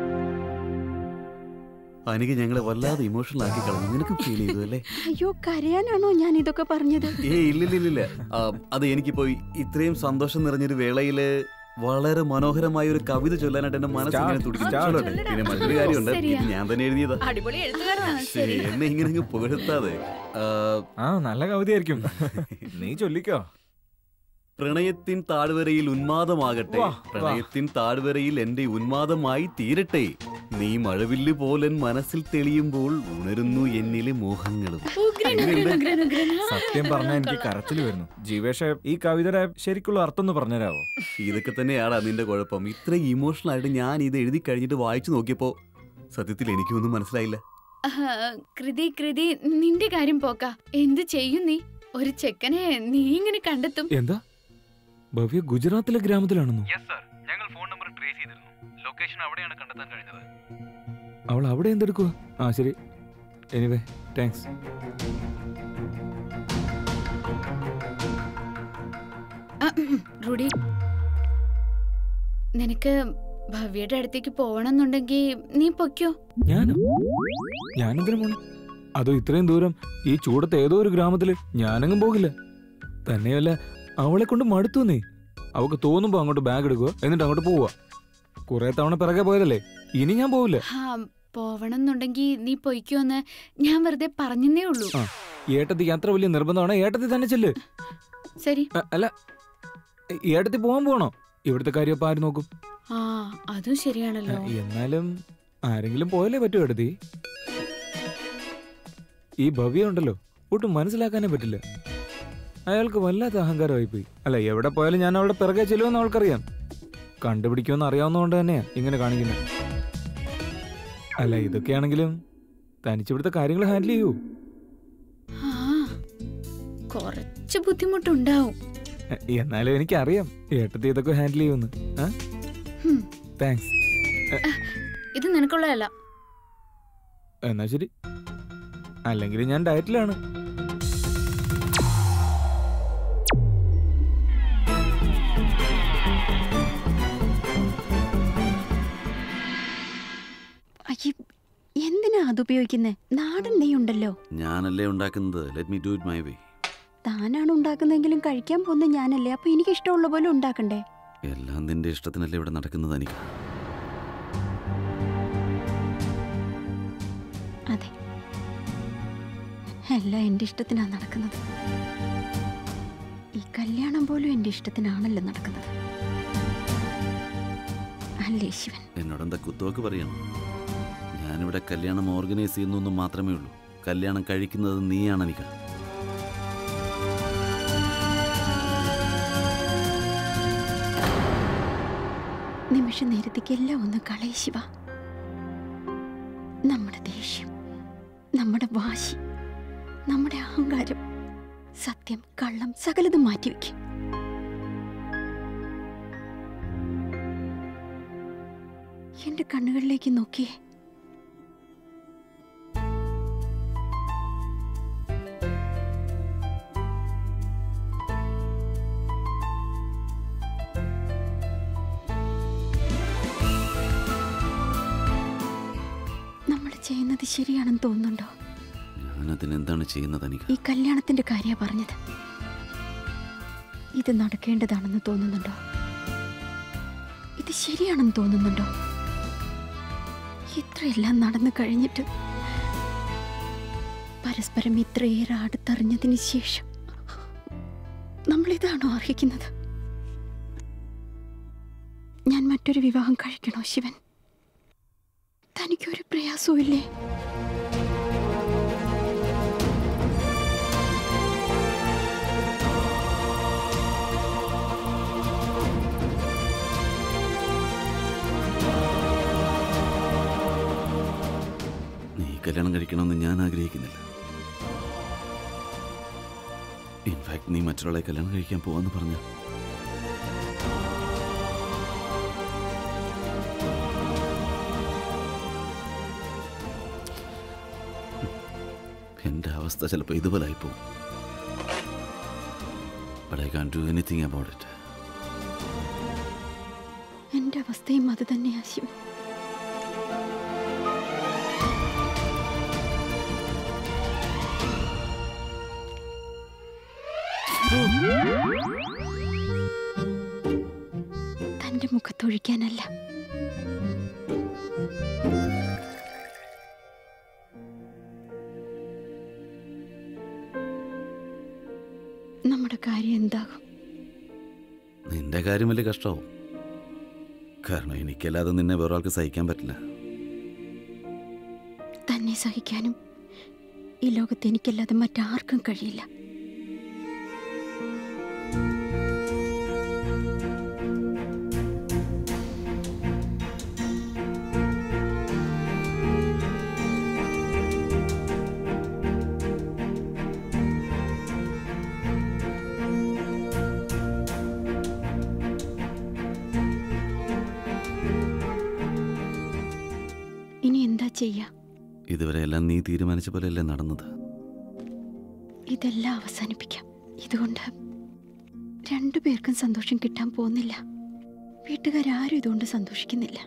അനിക ഞങ്ങളെ വല്ലാതെ ഇമോഷണൽ ആക്കി കളഞ്ഞു. നിനക്ക് ഫീൽ ചെയ്തു അല്ലേ? അയ്യോ, കരയാനാണോ ഞാൻ ഇതൊക്കെ പറഞ്ഞത്? ഏ ഇല്ലില്ലില്ല. അത് എനിക്കിപ്പോ ഇത്രയും സന്തോഷം നിറഞ്ഞൊരു വേളയില് വളരെ മനോഹരമായ ഒരു കവിത ചൊല്ലാനായിട്ട് എന്റെ മനസ്സിങ്ങനെ തുടിക്കുന്നു. പിന്നെ മറ്റൊരു കാര്യമുണ്ട്, ഇത് ഞാൻ തന്നെ എഴുതിയതാ. അടിപൊളി എഴുത്തുകാരനാണ്. ശരി, എന്നെ ഇങ്ങനെ പുകഴ്ത്താതെ. ആ നല്ല കവിതയായിരിക്കും, നീ ചൊല്ലിക്കോ. പ്രണയത്തിൻ താഴ്വരയിൽ ഉന്മാദമാകട്ടെ, പ്രണയത്തിൻ താഴ്വരയിൽ എന്റെ ഉന്മാദമായി തീരട്ടെ, നീ മഴവില്ല് പോലൻ മനസ്സിൽ തെളിയുമ്പോൾ ഉണരുന്നു എന്നിലെ മോഹങ്ങളും. സത്യം പറഞ്ഞാൽ എനിക്ക് കരച്ചിൽ വരുന്നു. ജീവേഷ, ഈ കവിതയുടെ ശരിക്കുള്ള അർത്ഥം ഒന്ന് പറഞ്ഞുതരാവോ? ഇതൊക്കെ തന്നെയാണ് നിന്റെ കുഴപ്പം. ഇത്രയും ഇമോഷണൽ ആയിട്ട് ഞാൻ ഇത് എഴുതി കഴിഞ്ഞിട്ട് വായിച്ചു നോക്കിയപ്പോ സത്യത്തിൽ എനിക്കൊന്നും മനസ്സിലായില്ല. കൃതി കൃതി നിന്റെ കാര്യം പോക്ക. എന്ത് ചെയ്യും നീ? ഒരു ചെക്കനെ നീ ഇങ്ങനെ കണ്ടെത്തും? എന്താ ഭവ്യ ഗുജറാത്തിലെ ഗ്രാമത്തിലാണെന്നോ? ഞങ്ങൾ ഫോൺ നമ്പർ ട്രേസ് ചെയ്തിരുന്നു. ലൊക്കേഷൻ അവിടെയാണ് കണ്ടെത്താൻ കഴിഞ്ഞത്. അവൾ അവിടെ എന്തെടുക്കുക? ആ ശരി, എനിവേ താങ്ക്സ്. റൂഡി, നിനക്ക് ഭവ്യയുടെ അടുത്തേക്ക് പോവണമെന്നുണ്ടെങ്കിൽ നീ പൊയ്ക്കോ. ഞാനോ? ഞാനെന്തിനു പോണം? അതോ ഇത്രയും ദൂരം ഈ ചൂടത്ത് ഏതോ ഒരു ഗ്രാമത്തില്? ഞാനങ്ങും പോകില്ല. തന്നെയല്ല, അവളെ കൊണ്ട് മടുത്തു. നീ അവക്ക് തോന്നുമ്പോ അങ്ങോട്ട് ബാഗ് എടുക്കുക, എന്നിട്ട് അങ്ങോട്ട് പോവുക. കുറെ തവണ പിറകെ പോയതല്ലേ, ഇനി ഞാൻ പോവില്ല. പോവണമെന്നുണ്ടെങ്കിൽ നീ പൊയ്ക്കോന്ന് ഞാൻ വെറുതെ പറഞ്ഞേ ഉള്ളൂ. ഏട്ടത്തിക്ക് അത്ര വലിയ നിർബന്ധമാണ്, ഏട്ടത്തി തന്നെ ചെല്ല്. ശരി. അല്ല, ഏട്ടത്തി പോവാൻ പോണോ? ഇവിടുത്തെ കാര്യം ആര് നോക്കും? ആ അതും ശരിയാണല്ലോ. എന്നാലും ആരെങ്കിലും പോയാലേ പറ്റൂ ഏട്ടത്തി. ഈ ഭവ്യ ഉണ്ടല്ലോ, ഒട്ടും മനസ്സിലാക്കാനേ പറ്റില്ല. അയാൾക്ക് വല്ലാത്ത അഹങ്കാരമായി പോയി. അല്ല, എവിടെ പോയാലും ഞാൻ അവളുടെ പിറകെ ചെല്ലുമെന്ന് അവൾക്കറിയാം. കണ്ടുപിടിക്കുമെന്ന് അറിയാവുന്നതുകൊണ്ട് തന്നെയാ ഇങ്ങനെ കാണിക്കുന്നത്. അല്ല, ഇതൊക്കെയാണെങ്കിലും തനിച്ചിവിടുത്തെ കാര്യങ്ങൾ ഹാൻഡിൽ ചെയ്യൂ. കുറച്ച് ബുദ്ധിമുട്ടുണ്ടാവും. എന്നാലും എനിക്കറിയാം ഏട്ടത്തി ഇതൊക്കെ ഹാൻഡിൽ ചെയ്യുമെന്ന്. താങ്ക്സ്. ഇത് നിനക്കുള്ളതല്ല. എന്നാ ശരി, അല്ലെങ്കിൽ ഞാൻ ഡയറ്റിലാണ്. എന്തിനാ അതുപയോഗിക്കുന്നേ? നാടൻ നെയ്യ് ഉണ്ടല്ലോ. ഞാനല്ലേ ഉണ്ടാക്കുന്നത്. Let me do it my way. താനാണ് ഉണ്ടാക്കുന്നെങ്കിലും കഴിക്കാൻ പോകുന്ന ഞാനല്ലേ, അപ്പൊ എനിക്ക് ഇഷ്ടമുള്ള പോലെ ഉണ്ടാക്കണ്ടേ? എല്ലാം നിന്റെ ഇഷ്ടത്തിനല്ലേ ഇവിടെ നടക്കുന്നത് എനിക്ക്. അതെ, എല്ലാം എന്റെ ഇഷ്ടത്തിനാണ് നടക്കുന്നത്. ഈ കല്യാണം പോലും എന്റെ ഇഷ്ടത്തിനാണല്ലോ നടക്കുന്നത്. അല്ലേ ശിവൻ? എന്നോടെന്താ കുത്തുവാക്ക് പറയണം? ഞാനിവിടെ കല്യാണം ഓർഗനൈസ് ചെയ്യുന്നൊന്നും മാത്രമേ ഉള്ളൂ. കല്യാണം കഴിക്കുന്നത് നീയാണ് അനിക. നിമിഷ നേരത്തേക്ക് എല്ലാം ഒന്ന് കളയ ശിവ. നമ്മുടെ ദേഷ്യം, നമ്മുടെ വാശി, നമ്മുടെ അഹങ്കാരം, സത്യം, കള്ളം സകലതും മാറ്റിവെക്കും. എന്റെ കണ്ണുകളിലേക്ക് നോക്കിയേ. നമ്മൾ ചെയ്യുന്നത് ശരിയാണെന്ന് തോന്നുന്നുണ്ടോ? ഞാനതിനെന്താണ് ചെയ്യുന്നത് അനിക? ഈ കല്യാണത്തിന്റെ കാര്യ പറഞ്ഞത്. ഇത് നടക്കേണ്ടതാണെന്ന് തോന്നുന്നുണ്ടോ? ഇത് ശരിയാണെന്ന് തോന്നുന്നുണ്ടോ? ഇത്രയെല്ലാം നടന്നു കഴിഞ്ഞിട്ട് പരസ്പരം ഇത്രയേറെ അടുത്തറിഞ്ഞതിന് ശേഷം നമ്മൾ ഇതാണോ അർഹിക്കുന്നത്? ഞാൻ മറ്റൊരു വിവാഹം കഴിക്കണോ ശിവൻ? തനിക്കൊരു പ്രയാസവും ഇല്ലേ? കല്യാണം കഴിക്കണമെന്ന് ഞാൻ ആഗ്രഹിക്കുന്നില്ല. ഇൻഫാക്ട് നീ മറ്റൊരാളെ കല്യാണം കഴിക്കാൻ പോവാന്ന് പറഞ്ഞ എന്റെ അവസ്ഥ ചിലപ്പോൾ ഇതുപോലെ ആയിപ്പോവും. But I can't do anything about it. എന്റെ അവസ്ഥയും അത് തന്നെയാ ശിവൻ. തന്റെ മുഖത്തൊഴിക്കാനല്ല, നമ്മുടെ കാര്യം എന്താകും? നിന്റെ കാര്യം വലിയ കഷ്ടമാവും. കാരണം എനിക്കല്ലാതെ നിന്നെ വേറൊരാൾക്ക് സഹിക്കാൻ പറ്റില്ല. തന്നെ സഹിക്കാനും ഈ ലോകത്ത് എനിക്കല്ലാതെ മറ്റാർക്കും കഴിയില്ല. ഇനി എന്താ ചെയ്യാ? ഇതുവരെ എല്ലാം നീ തീരുമാനിച്ച പോലെയല്ലേ നടന്നത്. ഇതെല്ലാം അവസാനിപ്പിക്കാം. ഇതുകൊണ്ട് രണ്ടുപേർക്കും സന്തോഷം കിട്ടാൻ പോകുന്നില്ല. വീട്ടുകാരും ഇതുകൊണ്ട് സന്തോഷിക്കുന്നില്ല.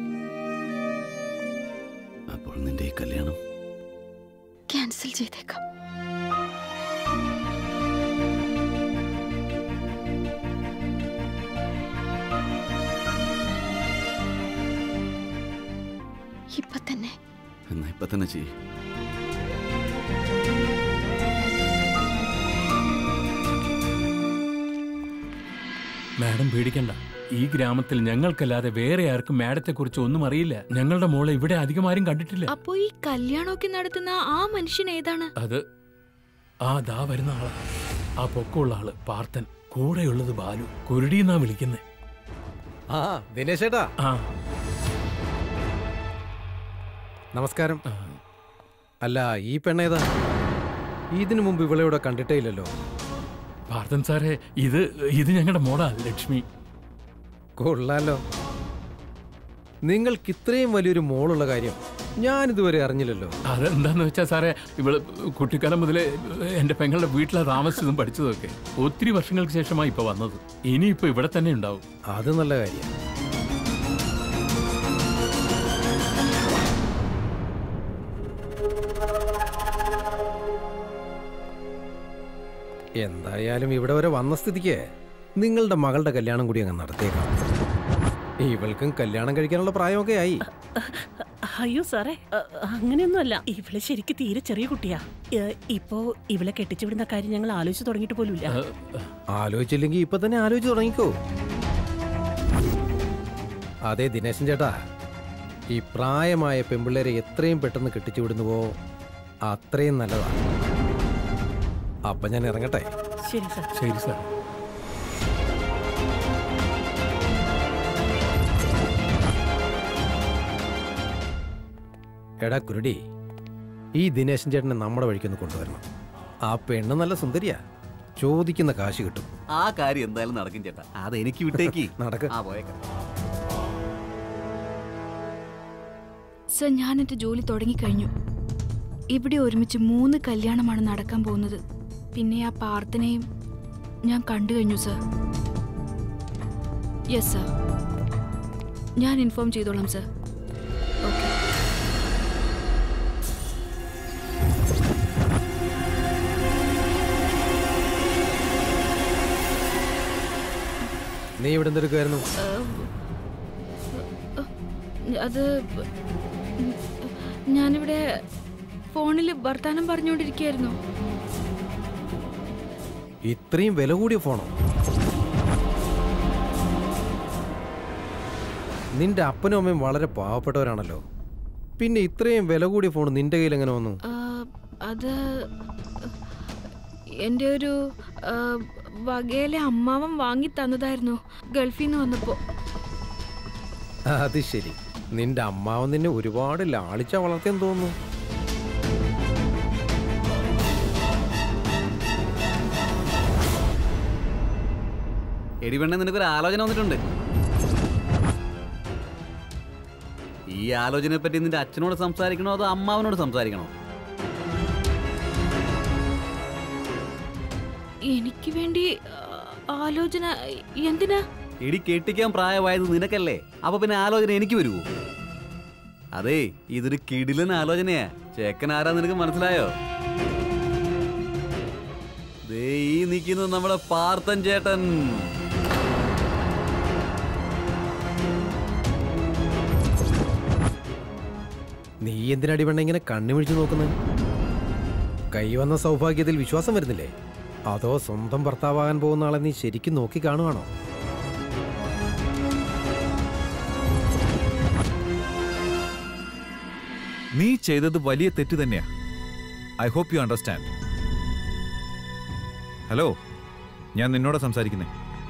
അപ്പോൾ നിന്റെ ഈ കല്യാണം ക്യാൻസൽ ചെയ്തേക്കാം. ഇപ്പൊ തന്നെ. എന്നാ ഇപ്പൊ തന്നെ ചെയ്യും. മാഡം പേടിക്കണ്ട. ഈ ഗ്രാമത്തിൽ ഞങ്ങൾക്കല്ലാതെ വേറെ ആർക്കും മാഡത്തെ കുറിച്ച് ഒന്നും അറിയില്ല. ഞങ്ങളുടെ മോളെ ഇവിടെ അധികം ആരും കണ്ടിട്ടില്ല. അപ്പോ ഈ കല്യാണമൊക്കെ നടത്തുന്ന ആ മനുഷ്യൻ ഏതാണ്? അത് ആ ദാ വരുന്ന ആളാ. ആ പൊക്കമുള്ള ആള് പാർത്ഥൻ. കൂടെയുള്ളത് ബാലു. കുരുടിന്നാ വിളിക്കുന്നേ. ആ ദിനേശേട്ടാ. ആ നമസ്കാരം. അല്ല, ഈ പെണ്ണേതാ? ഇതിനു മുമ്പ് ഇവളെവിടെ കണ്ടിട്ടേ ഇല്ലല്ലോ. പാർത്ഥൻ സാറേ, ഇത് ഇത് ഞങ്ങളുടെ മോളാ ലക്ഷ്മി. കൊള്ളാലോ. നിങ്ങൾക്ക് ഇത്രയും വലിയൊരു മോളുള്ള കാര്യം ഞാനിതുവരെ അറിഞ്ഞില്ലല്ലോ. അതെന്താന്ന് വെച്ചാ സാറേ, ഇവള് കുട്ടിക്കാലം മുതലേ എന്റെ പെങ്ങളുടെ വീട്ടിലാ താമസിച്ചതും പഠിച്ചതൊക്കെ. ഒത്തിരി വർഷങ്ങൾക്ക് ശേഷമായി ഇപ്പൊ വന്നത്. ഇനിയിപ്പോ ഇവിടെ തന്നെ ഉണ്ടാവും. അത് നല്ല കാര്യം. എന്തായാലും ഇവിടെ വരെ വന്ന സ്ഥിതിക്ക് നിങ്ങളുടെ മകളുടെ കല്യാണം കൂടി അങ്ങ് നടത്തിയേക്കാം. ഇവൾക്കും കല്യാണം കഴിക്കാനുള്ള പ്രായമൊക്കെ ആയി. അയ്യോ സാറേ, അങ്ങനെയൊന്നുമല്ല. ഇവള് ശരിക്കും തീരെ ചെറിയ കുട്ടിയാ. ഇപ്പോ ഇവളെ കെട്ടിച്ചുവിടുന്ന കാര്യം ഞങ്ങൾ ആലോചിച്ചു തുടങ്ങിയിട്ട് പോലുമില്ല. ആലോചിച്ചില്ലെങ്കിൽ ഇപ്പൊ തന്നെ ആലോചിച്ച് തുടങ്ങിക്കോ. അതെ ദിനേശൻ ചേട്ടാ, ഈ പ്രായമായ പെമ്പിള്ളേരെ എത്രയും പെട്ടെന്ന് കെട്ടിച്ചു വിടുന്നുവോ അത്രയും നല്ലതാണ്. അപ്പൊ ഞാൻ ഇറങ്ങട്ടെ. ശരി സാർ. ശരി സാർ. എടാ കുരുടി, ഈ ദിനേശൻ ചേട്ടനെ നമ്മുടെ വഴിക്കൊന്ന് കൊണ്ടുവരണം. ആ പെണ്ണ് നല്ല സുന്ദരിയാ, ചോദിക്കുന്ന കാശ് കിട്ടും. ആ കാര്യം എന്തായാലും നടക്കും ചേട്ടാ, അത് എനിക്ക് വിട്ടേക്ക്. നടക്ക. ആ പോയേക്കാം. സർ, ഞാൻ എൻ്റെ ജോലി തുടങ്ങിക്കഴിഞ്ഞു. ഇവിടെ ഒരുമിച്ച് മൂന്ന് കല്യാണമാണ് നടക്കാൻ പോകുന്നത്. പിന്നെ ആ പാർത്ഥനെയും ഞാൻ കണ്ടു കഴിഞ്ഞു സർ. യെസ് സർ, ഞാൻ ഇൻഫോം ചെയ്തോളാം സർ. ഓക്കെ. നീ ഇവിടെ എന്തെടുക്കുമായിരുന്നു? അത് ഞാനിവിടെ ഫോണിൽ വർത്താനം പറഞ്ഞുകൊണ്ടിരിക്കുകയായിരുന്നു. ഇത്രയും വില കൂടിയ ഫോണോ? നിന്റെ അപ്പനും അമ്മയും വളരെ പാവപ്പെട്ടവരാണല്ലോ, പിന്നെ ഇത്രയും വില കൂടിയ ഫോൺ നിന്റെ കയ്യിൽ എങ്ങനെ വന്നു? അത് എൻ്റെ ഒരു വകയിലെ അമ്മാവൻ വാങ്ങി തന്നതായിരുന്നു ഗൾഫിൽ നിന്ന് വന്നപ്പോ. അത് ശരി, നിന്റെ അമ്മാവൻ നിന്നെ ഒരുപാട് ലാളിച്ച വളർത്തിയെന്ന് തോന്നുന്നു. എടി പെണ്ണെ, നിനക്കൊരു ആലോചന വന്നിട്ടുണ്ട്. ഈ ആലോചനയെ പറ്റി നിന്റെ അച്ഛനോട് സംസാരിക്കണോ അതോ അമ്മാവനോട് സംസാരിക്കണോ? എനിക്ക് വേണ്ടി ആലോചന എന്തിനാ? എടി, കെട്ടിക്കാൻ പ്രായമായത് നിനക്കല്ലേ, അപ്പൊ പിന്നെ ആലോചന എനിക്ക് വരുമോ? അതെ, ഇതൊരു കിടിലൻ ആലോചനയാ. ചേക്കൻ ആരാ നിനക്ക് മനസ്സിലായോ? ദേ ഈ നിൽക്കുന്നത് നമ്മുടെ പാർത്ഥൻ ചേട്ടൻ. നീ എന്തിനടി പെണ്ണ ഇങ്ങനെ കണ്ണുമിഴിച്ചു നോക്കുന്നത്? കൈവന്ന സൗഭാഗ്യത്തിൽ വിശ്വാസം വരുന്നില്ലേ? അതോ സ്വന്തം ഭർത്താവാകാൻ പോകുന്ന ആളെ നീ ശരിക്കും നോക്കി കാണുവാണോ? നീ ചെയ്തത് വലിയ തെറ്റ് തന്നെയാ. I hope you understand. Hello, ഞാൻ നിന്നോട് സംസാരിക്കുന്നേ.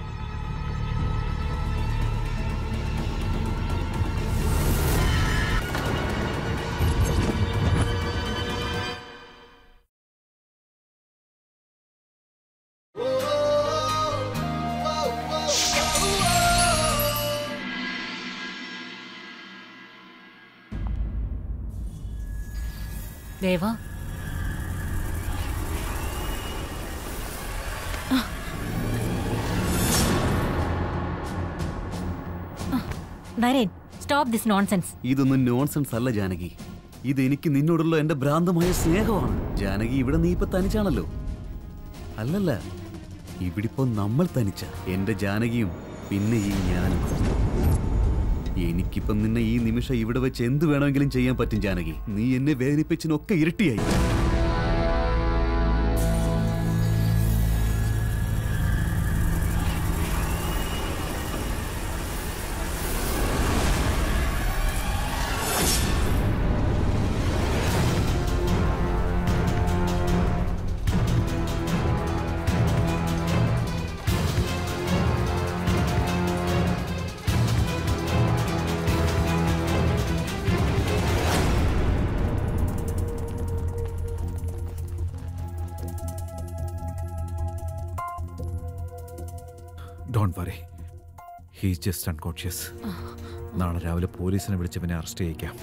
ദേവാ, നരേൻ, സ്റ്റോപ്പ് ദിസ് നോൺസെൻസ്. ഇതൊന്നും നോൺസെൻസ് അല്ല ജാനകി, ഇത് എനിക്ക് നിന്നോടുള്ള എന്റെ ഭ്രാന്തമായ സ്നേഹമാണ്. ജാനകി, ഇവിടെ നീ ഇപ്പൊ തനിച്ചാണല്ലോ. അല്ലല്ല, ഇവിടിപ്പോ നമ്മൾ തനിച്ച, എന്റെ ജാനകിയും പിന്നെ ഈ ഞാനും. എനിക്കിപ്പം നിന്നെ ഈ നിമിഷം ഇവിടെ വെച്ച് എന്ത് വേണമെങ്കിലും ചെയ്യാൻ പറ്റും ജാനകി. നീ എന്നെ വേദനിപ്പിച്ചതിനൊക്കെ ഇരട്ടിയായി. Don't worry, he's just unconscious. നാളെ രാവിലെ പോലീസിനെ വിളിച്ച് പിന്നെ അറസ്റ്റ് ചെയ്യിക്കാം.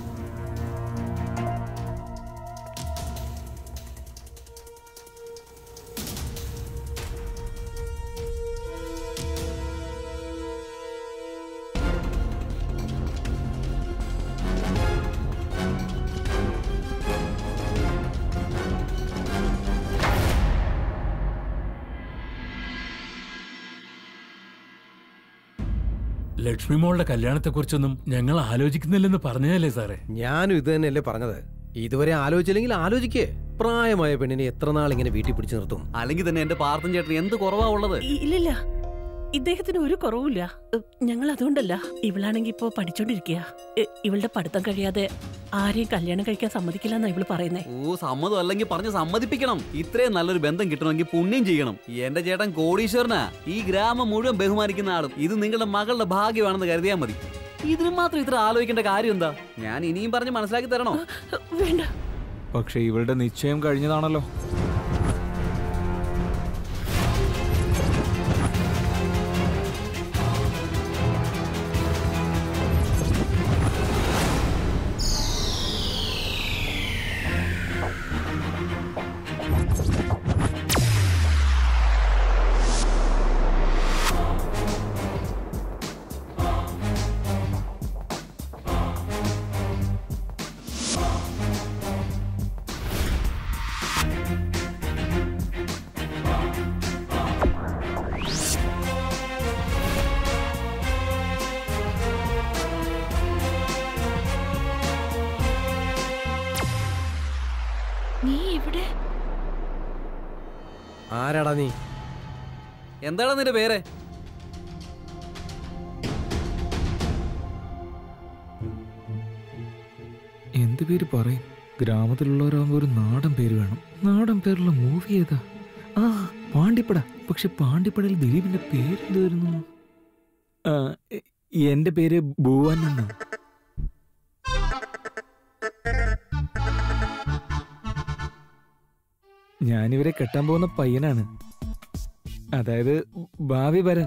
ലക്ഷ്മി മോളുടെ കല്യാണത്തെ കുറിച്ചൊന്നും ഞങ്ങൾ ആലോചിക്കുന്നില്ലെന്ന് പറഞ്ഞതല്ലേ സാറേ? ഞാനും ഇത് തന്നെയല്ലേ പറഞ്ഞത്. ഇതുവരെ ആലോചിച്ചില്ലെങ്കിൽ ആലോചിക്കേ. പ്രായമായ പെണ്ണിനെ എത്ര നാൾ ഇങ്ങനെ വീട്ടിൽ പിടിച്ചു നിർത്തും? അല്ലെങ്കിൽ തന്നെ എന്റെ പാർത്ഥൻ ചേട്ടൻ എന്ത് കുറവാ ഉള്ളത്? ഇല്ലില്ല, ഇദ്ദേഹത്തിന് ഒരു കുറവുമില്ല. ഞങ്ങൾ അതുകൊണ്ടല്ല. ഇവളാണെങ്കി ഇപ്പോ പഠിച്ചോണ്ടിരിക്കുക. ഇവളുടെ പഠിത്തം കഴിയാതെ ആരെയും കല്യാണം കഴിക്കാൻ സമ്മതിക്കില്ല എന്നാ ഇവള് പറയുന്നേ. ഓ, സമ്മതം അല്ലെങ്കിൽ പറഞ്ഞ് സമ്മതിപ്പിക്കണം. ഇത്രയും നല്ലൊരു ബന്ധം കിട്ടണമെങ്കിൽ പുണ്യം ചെയ്യണം. എന്റെ ചേട്ടൻ കോടീശ്വരനാ, ഈ ഗ്രാമം മുഴുവൻ ബഹുമാനിക്കുന്ന ആളും. ഇത് നിങ്ങളുടെ മകളുടെ ഭാഗ്യമാണെന്ന് കരുതിയാൽ മതി. ഇതിന് മാത്രം ഇത്ര ആലോചിക്കേണ്ട കാര്യം എന്താ? ഞാൻ ഇനിയും പറഞ്ഞ് മനസ്സിലാക്കി തരണോ? വേണ്ട. പക്ഷെ ഇവളുടെ നിശ്ചയം കഴിഞ്ഞതാണല്ലോ. ആരാടാ നീ? എന്താടാ നിന്റെ പേര്? എന്ത് പേര് പറയും? ഗ്രാമത്തിലുള്ളവരാകുമ്പോ ഒരു നാടൻ പേര് വേണം. നാടൻ പേരുള്ള മൂവി ഏതാ? ആ പാണ്ടിപ്പട. പക്ഷെ പാണ്ടിപ്പടയിൽ ദിലീപിന്റെ പേരെന്തായിരുന്നു? എന്റെ പേര് ഭുവൻ എന്നാ. ഞാനിവരെ കെട്ടാൻ പോകുന്ന പയ്യനാണ്, അതായത് ഭാവി വരൻ.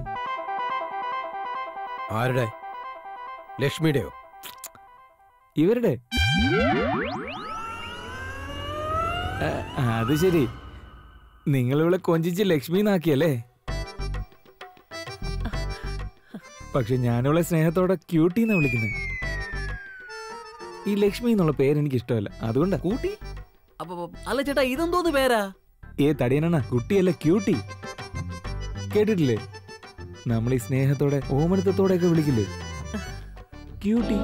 ആരുടെ? ലക്ഷ്മിയുടെയോ? ഇവരുടെ. അത് ശരി, നിങ്ങൾ ഇവിടെ കൊഞ്ചിച്ച് ലക്ഷ്മി നാക്കിയല്ലേ? പക്ഷെ ഞാനിവളെ സ്നേഹത്തോടെ ക്യൂട്ടിന്നാ വിളിക്കുന്നത്. ഈ ലക്ഷ്മി എന്നുള്ള പേര് എനിക്ക് ഇഷ്ടമല്ല, അതുകൊണ്ടാ. കൂട്ടി? അല്ല ചേട്ടാ, ഇതെന്തോന്ന് പേരാ? ഏ തടിയനാ, കുട്ടിയല്ല, ക്യൂട്ടി. കേട്ടിട്ടില്ലേ? നമ്മൾ ഈ സ്നേഹത്തോടെ ഓമനത്തോടെ ഒക്കെ വിളിക്കില്ലേ, ക്യൂട്ടി.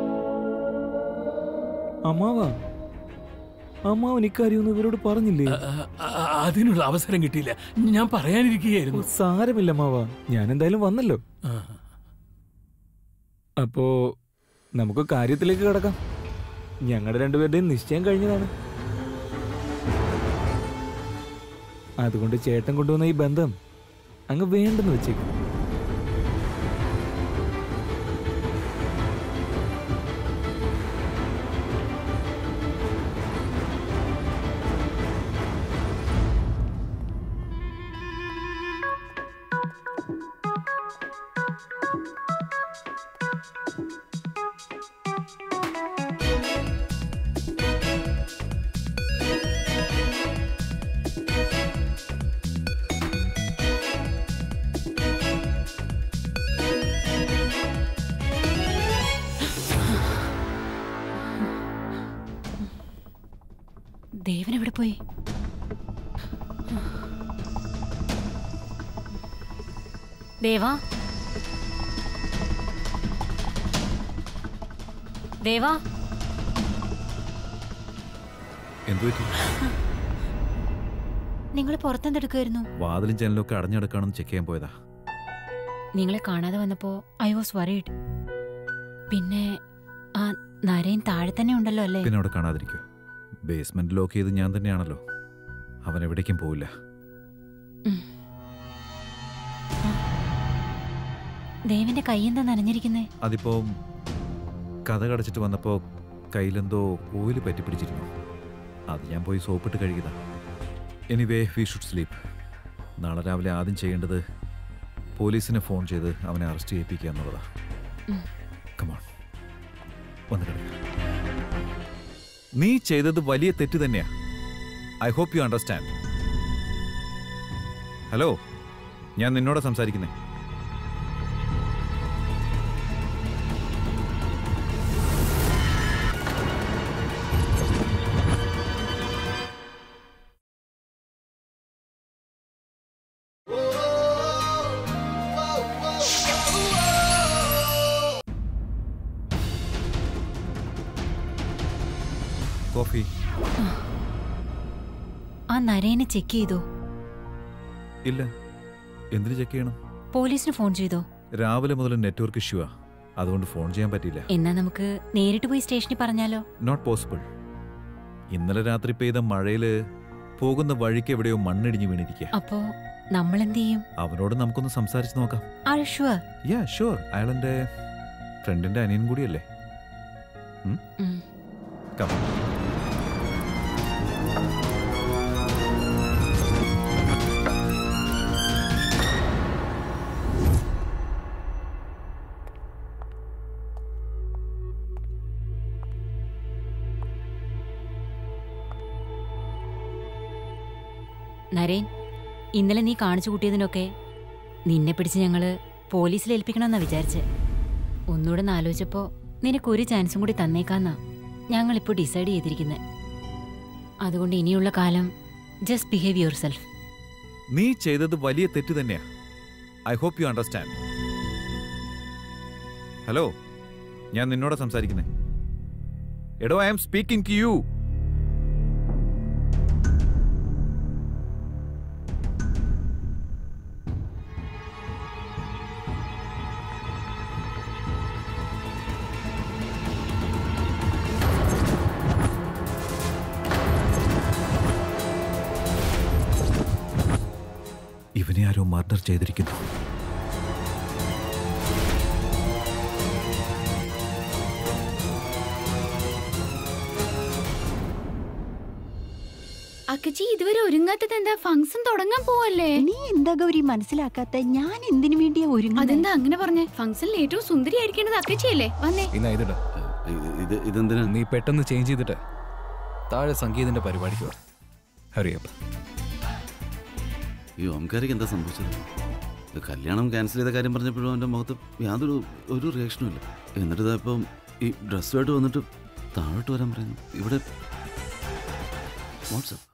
അമ്മാവാ, അമ്മാവൻ ഇക്കാര്യമൊന്നും ഇവരോട് പറഞ്ഞില്ലേ? അതിനുള്ള അവസരം കിട്ടിയില്ല, ഞാൻ പറയാനിരിക്കുകയായിരുന്നു. സാരമില്ല അമ്മാവാ, ഞാൻ എന്തായാലും വന്നല്ലോ. അപ്പോ നമുക്ക് കാര്യത്തിലേക്ക് കിടക്കാം. ഞങ്ങളുടെ രണ്ടുപേരുടെയും നിശ്ചയം കഴിഞ്ഞതാണ്. അതുകൊണ്ട് ചേട്ടൻ കൊണ്ടുവന്ന ഈ ബന്ധം അങ്ങ് വേണ്ടെന്ന് വെച്ചേക്കും. ദേവൻ എവിടെ പോയി? ദേവാ, ദേവാ, നിങ്ങൾ പുറത്തെന്തെടുക്കുമായിരുന്നു? വാതിലും ജനലൊക്കെ അടഞ്ഞെടുക്കാണെന്ന് ചെക്ക് ചെയ്യാൻ പോയതാ. നിങ്ങളെ കാണാതെ വന്നപ്പോ ഐ വാസ് വറീഡ്. പിന്നെ ആ നരേൻ താഴെ തന്നെ ഉണ്ടല്ലോ അല്ലേ? പിന്നെ അവിടെ കാണാതിരിക്കോ? ബേസ്മെന്റ് ലോക്ക് ചെയ്ത് ഞാൻ തന്നെയാണല്ലോ. അവൻ എവിടേക്കും പോവില്ല. ദേവന്റെ കൈ എന്താ നനഞ്ഞിരിക്കുന്നേ? അതിപ്പോ കഥ കടച്ചിട്ട് വന്നപ്പോ കയ്യിലെന്തോ ഓയില് പറ്റിപ്പിടിച്ചിരുന്നു. അത് ഞാൻ പോയി സോപ്പിട്ട് കഴുകിയതാ. Anyway we should sleep. നാളെ രാവിലെ ആദ്യം ചെയ്യേണ്ടത് പോലീസിനെ ഫോൺ ചെയ്ത് അവനെ അറസ്റ്റ് ചെയ്യിപ്പിക്കുക എന്നുള്ളതാ. കമോൺ, വന്ന് കിടക്ക. നീ ചെയ്തത് വലിയ തെറ്റ് തന്നെയാ. I hope you understand. Hello, ഞാൻ നിന്നോട് സംസാരിക്കുന്നേ. കോഫി. ആ നരേനെ ചെക്ക് ചെയ്തോ? ഇല്ല. എന്തിനു ചെക്ക് ചെയ്യണം? പോലീസിന് ഫോൺ ചെയ്തോ? രാവിലെ മുതൽ നെറ്റ്വർക്ക് ഇഷ്യൂവാ, അതുകൊണ്ട് ഫോൺ ചെയ്യാൻ പറ്റില്ല. എന്നാ നമുക്ക് നേരിട്ട് പോയി സ്റ്റേഷനിൽ പറഞ്ഞാലോ? Not possible. ഇന്നലെ രാത്രി പെയ്ത മഴയില് പോകുന്ന വഴിക്ക് എവിടെയോ മണ്ണിടിഞ്ഞു വീണിരിക്കുക. അപ്പോ നമ്മൾ എന്ത് ചെയ്യും? അവനോട് നമുക്കൊന്ന് സംസാരിച്ച് നോക്കാം. Are you sure? Yeah, sure. അയാളെന്റെ ഫ്രണ്ടിന്റെ അനിയൻ കൂടിയല്ലേ? ഉം? Come. നരേൻ, ഇന്നലെ നീ കാണിച്ചു കൂട്ടിയതിനൊക്കെ നിന്നെ പിടിച്ച് ഞങ്ങള് പോലീസിൽ ഏൽപ്പിക്കണമെന്നാ വിചാരിച്ച്. ഒന്നുകൂടെ ആലോചിച്ചപ്പോ നിനക്കൊരു ചാൻസും കൂടി തന്നേക്കാന്നാ ഞങ്ങളിപ്പോൾ ഡിസൈഡ് ചെയ്തിരിക്കുന്നത്. അതുകൊണ്ട് ഇനിയുള്ള കാലം ജസ്റ്റ് ബിഹേവ് യുവർ സെൽഫ്. നീ ചെയ്തത് വലിയ തെറ്റ് തന്നെയാ. I hope you understand. Hello, ഞാൻ നിന്നോട് സംസാരിക്കുന്നേ. എടോ, I am speaking to you. ഇവനെ ആരോ മർഡർ ചെയ്തിരിക്കുന്നു. അക്കച്ചി ഇതുവരെ ഒരുങ്ങാത്തത് എന്താ? ഫംഗ്ഷൻ തുടങ്ങാൻ പോവല്ലേ? നീ എന്താ ഗൗരി മനസ്സിലാക്കാത്ത? ഞാൻ എന്തിനു വേണ്ടിയാ ഒരുങ്ങുന്നത്? അതെന്താ അങ്ങനെ പറഞ്ഞേ? ഫംഗ്ഷനിൽ ഏറ്റവും സുന്ദരി ആയിരിക്കേണ്ടത് അക്കച്ചിയല്ലേ? വന്നേ. ഇതെന്തിനാ? നീ പെട്ടെന്ന് ചേഞ്ച് ചെയ്തിട്ട് താഴെ സംഗീതന്റെ പരിപാടിക്ക് വാ. ഹറിയപ്പ്. ഈ ഓംകാരിക്ക് എന്താ സംഭവിച്ചത്? കല്യാണം ക്യാൻസൽ ചെയ്ത കാര്യം പറഞ്ഞപ്പോഴും അവൻ്റെ മുഖത്ത് യാതൊരു ഒരു റിയാക്ഷനും ഇല്ല. എന്നിട്ട് ഇതായപ്പം ഈ ഡ്രസ്സുമായിട്ട് വന്നിട്ട് താഴോട്ട് വരാൻ പറയുന്നു. ഇവിടെ വാട്സാപ്പ്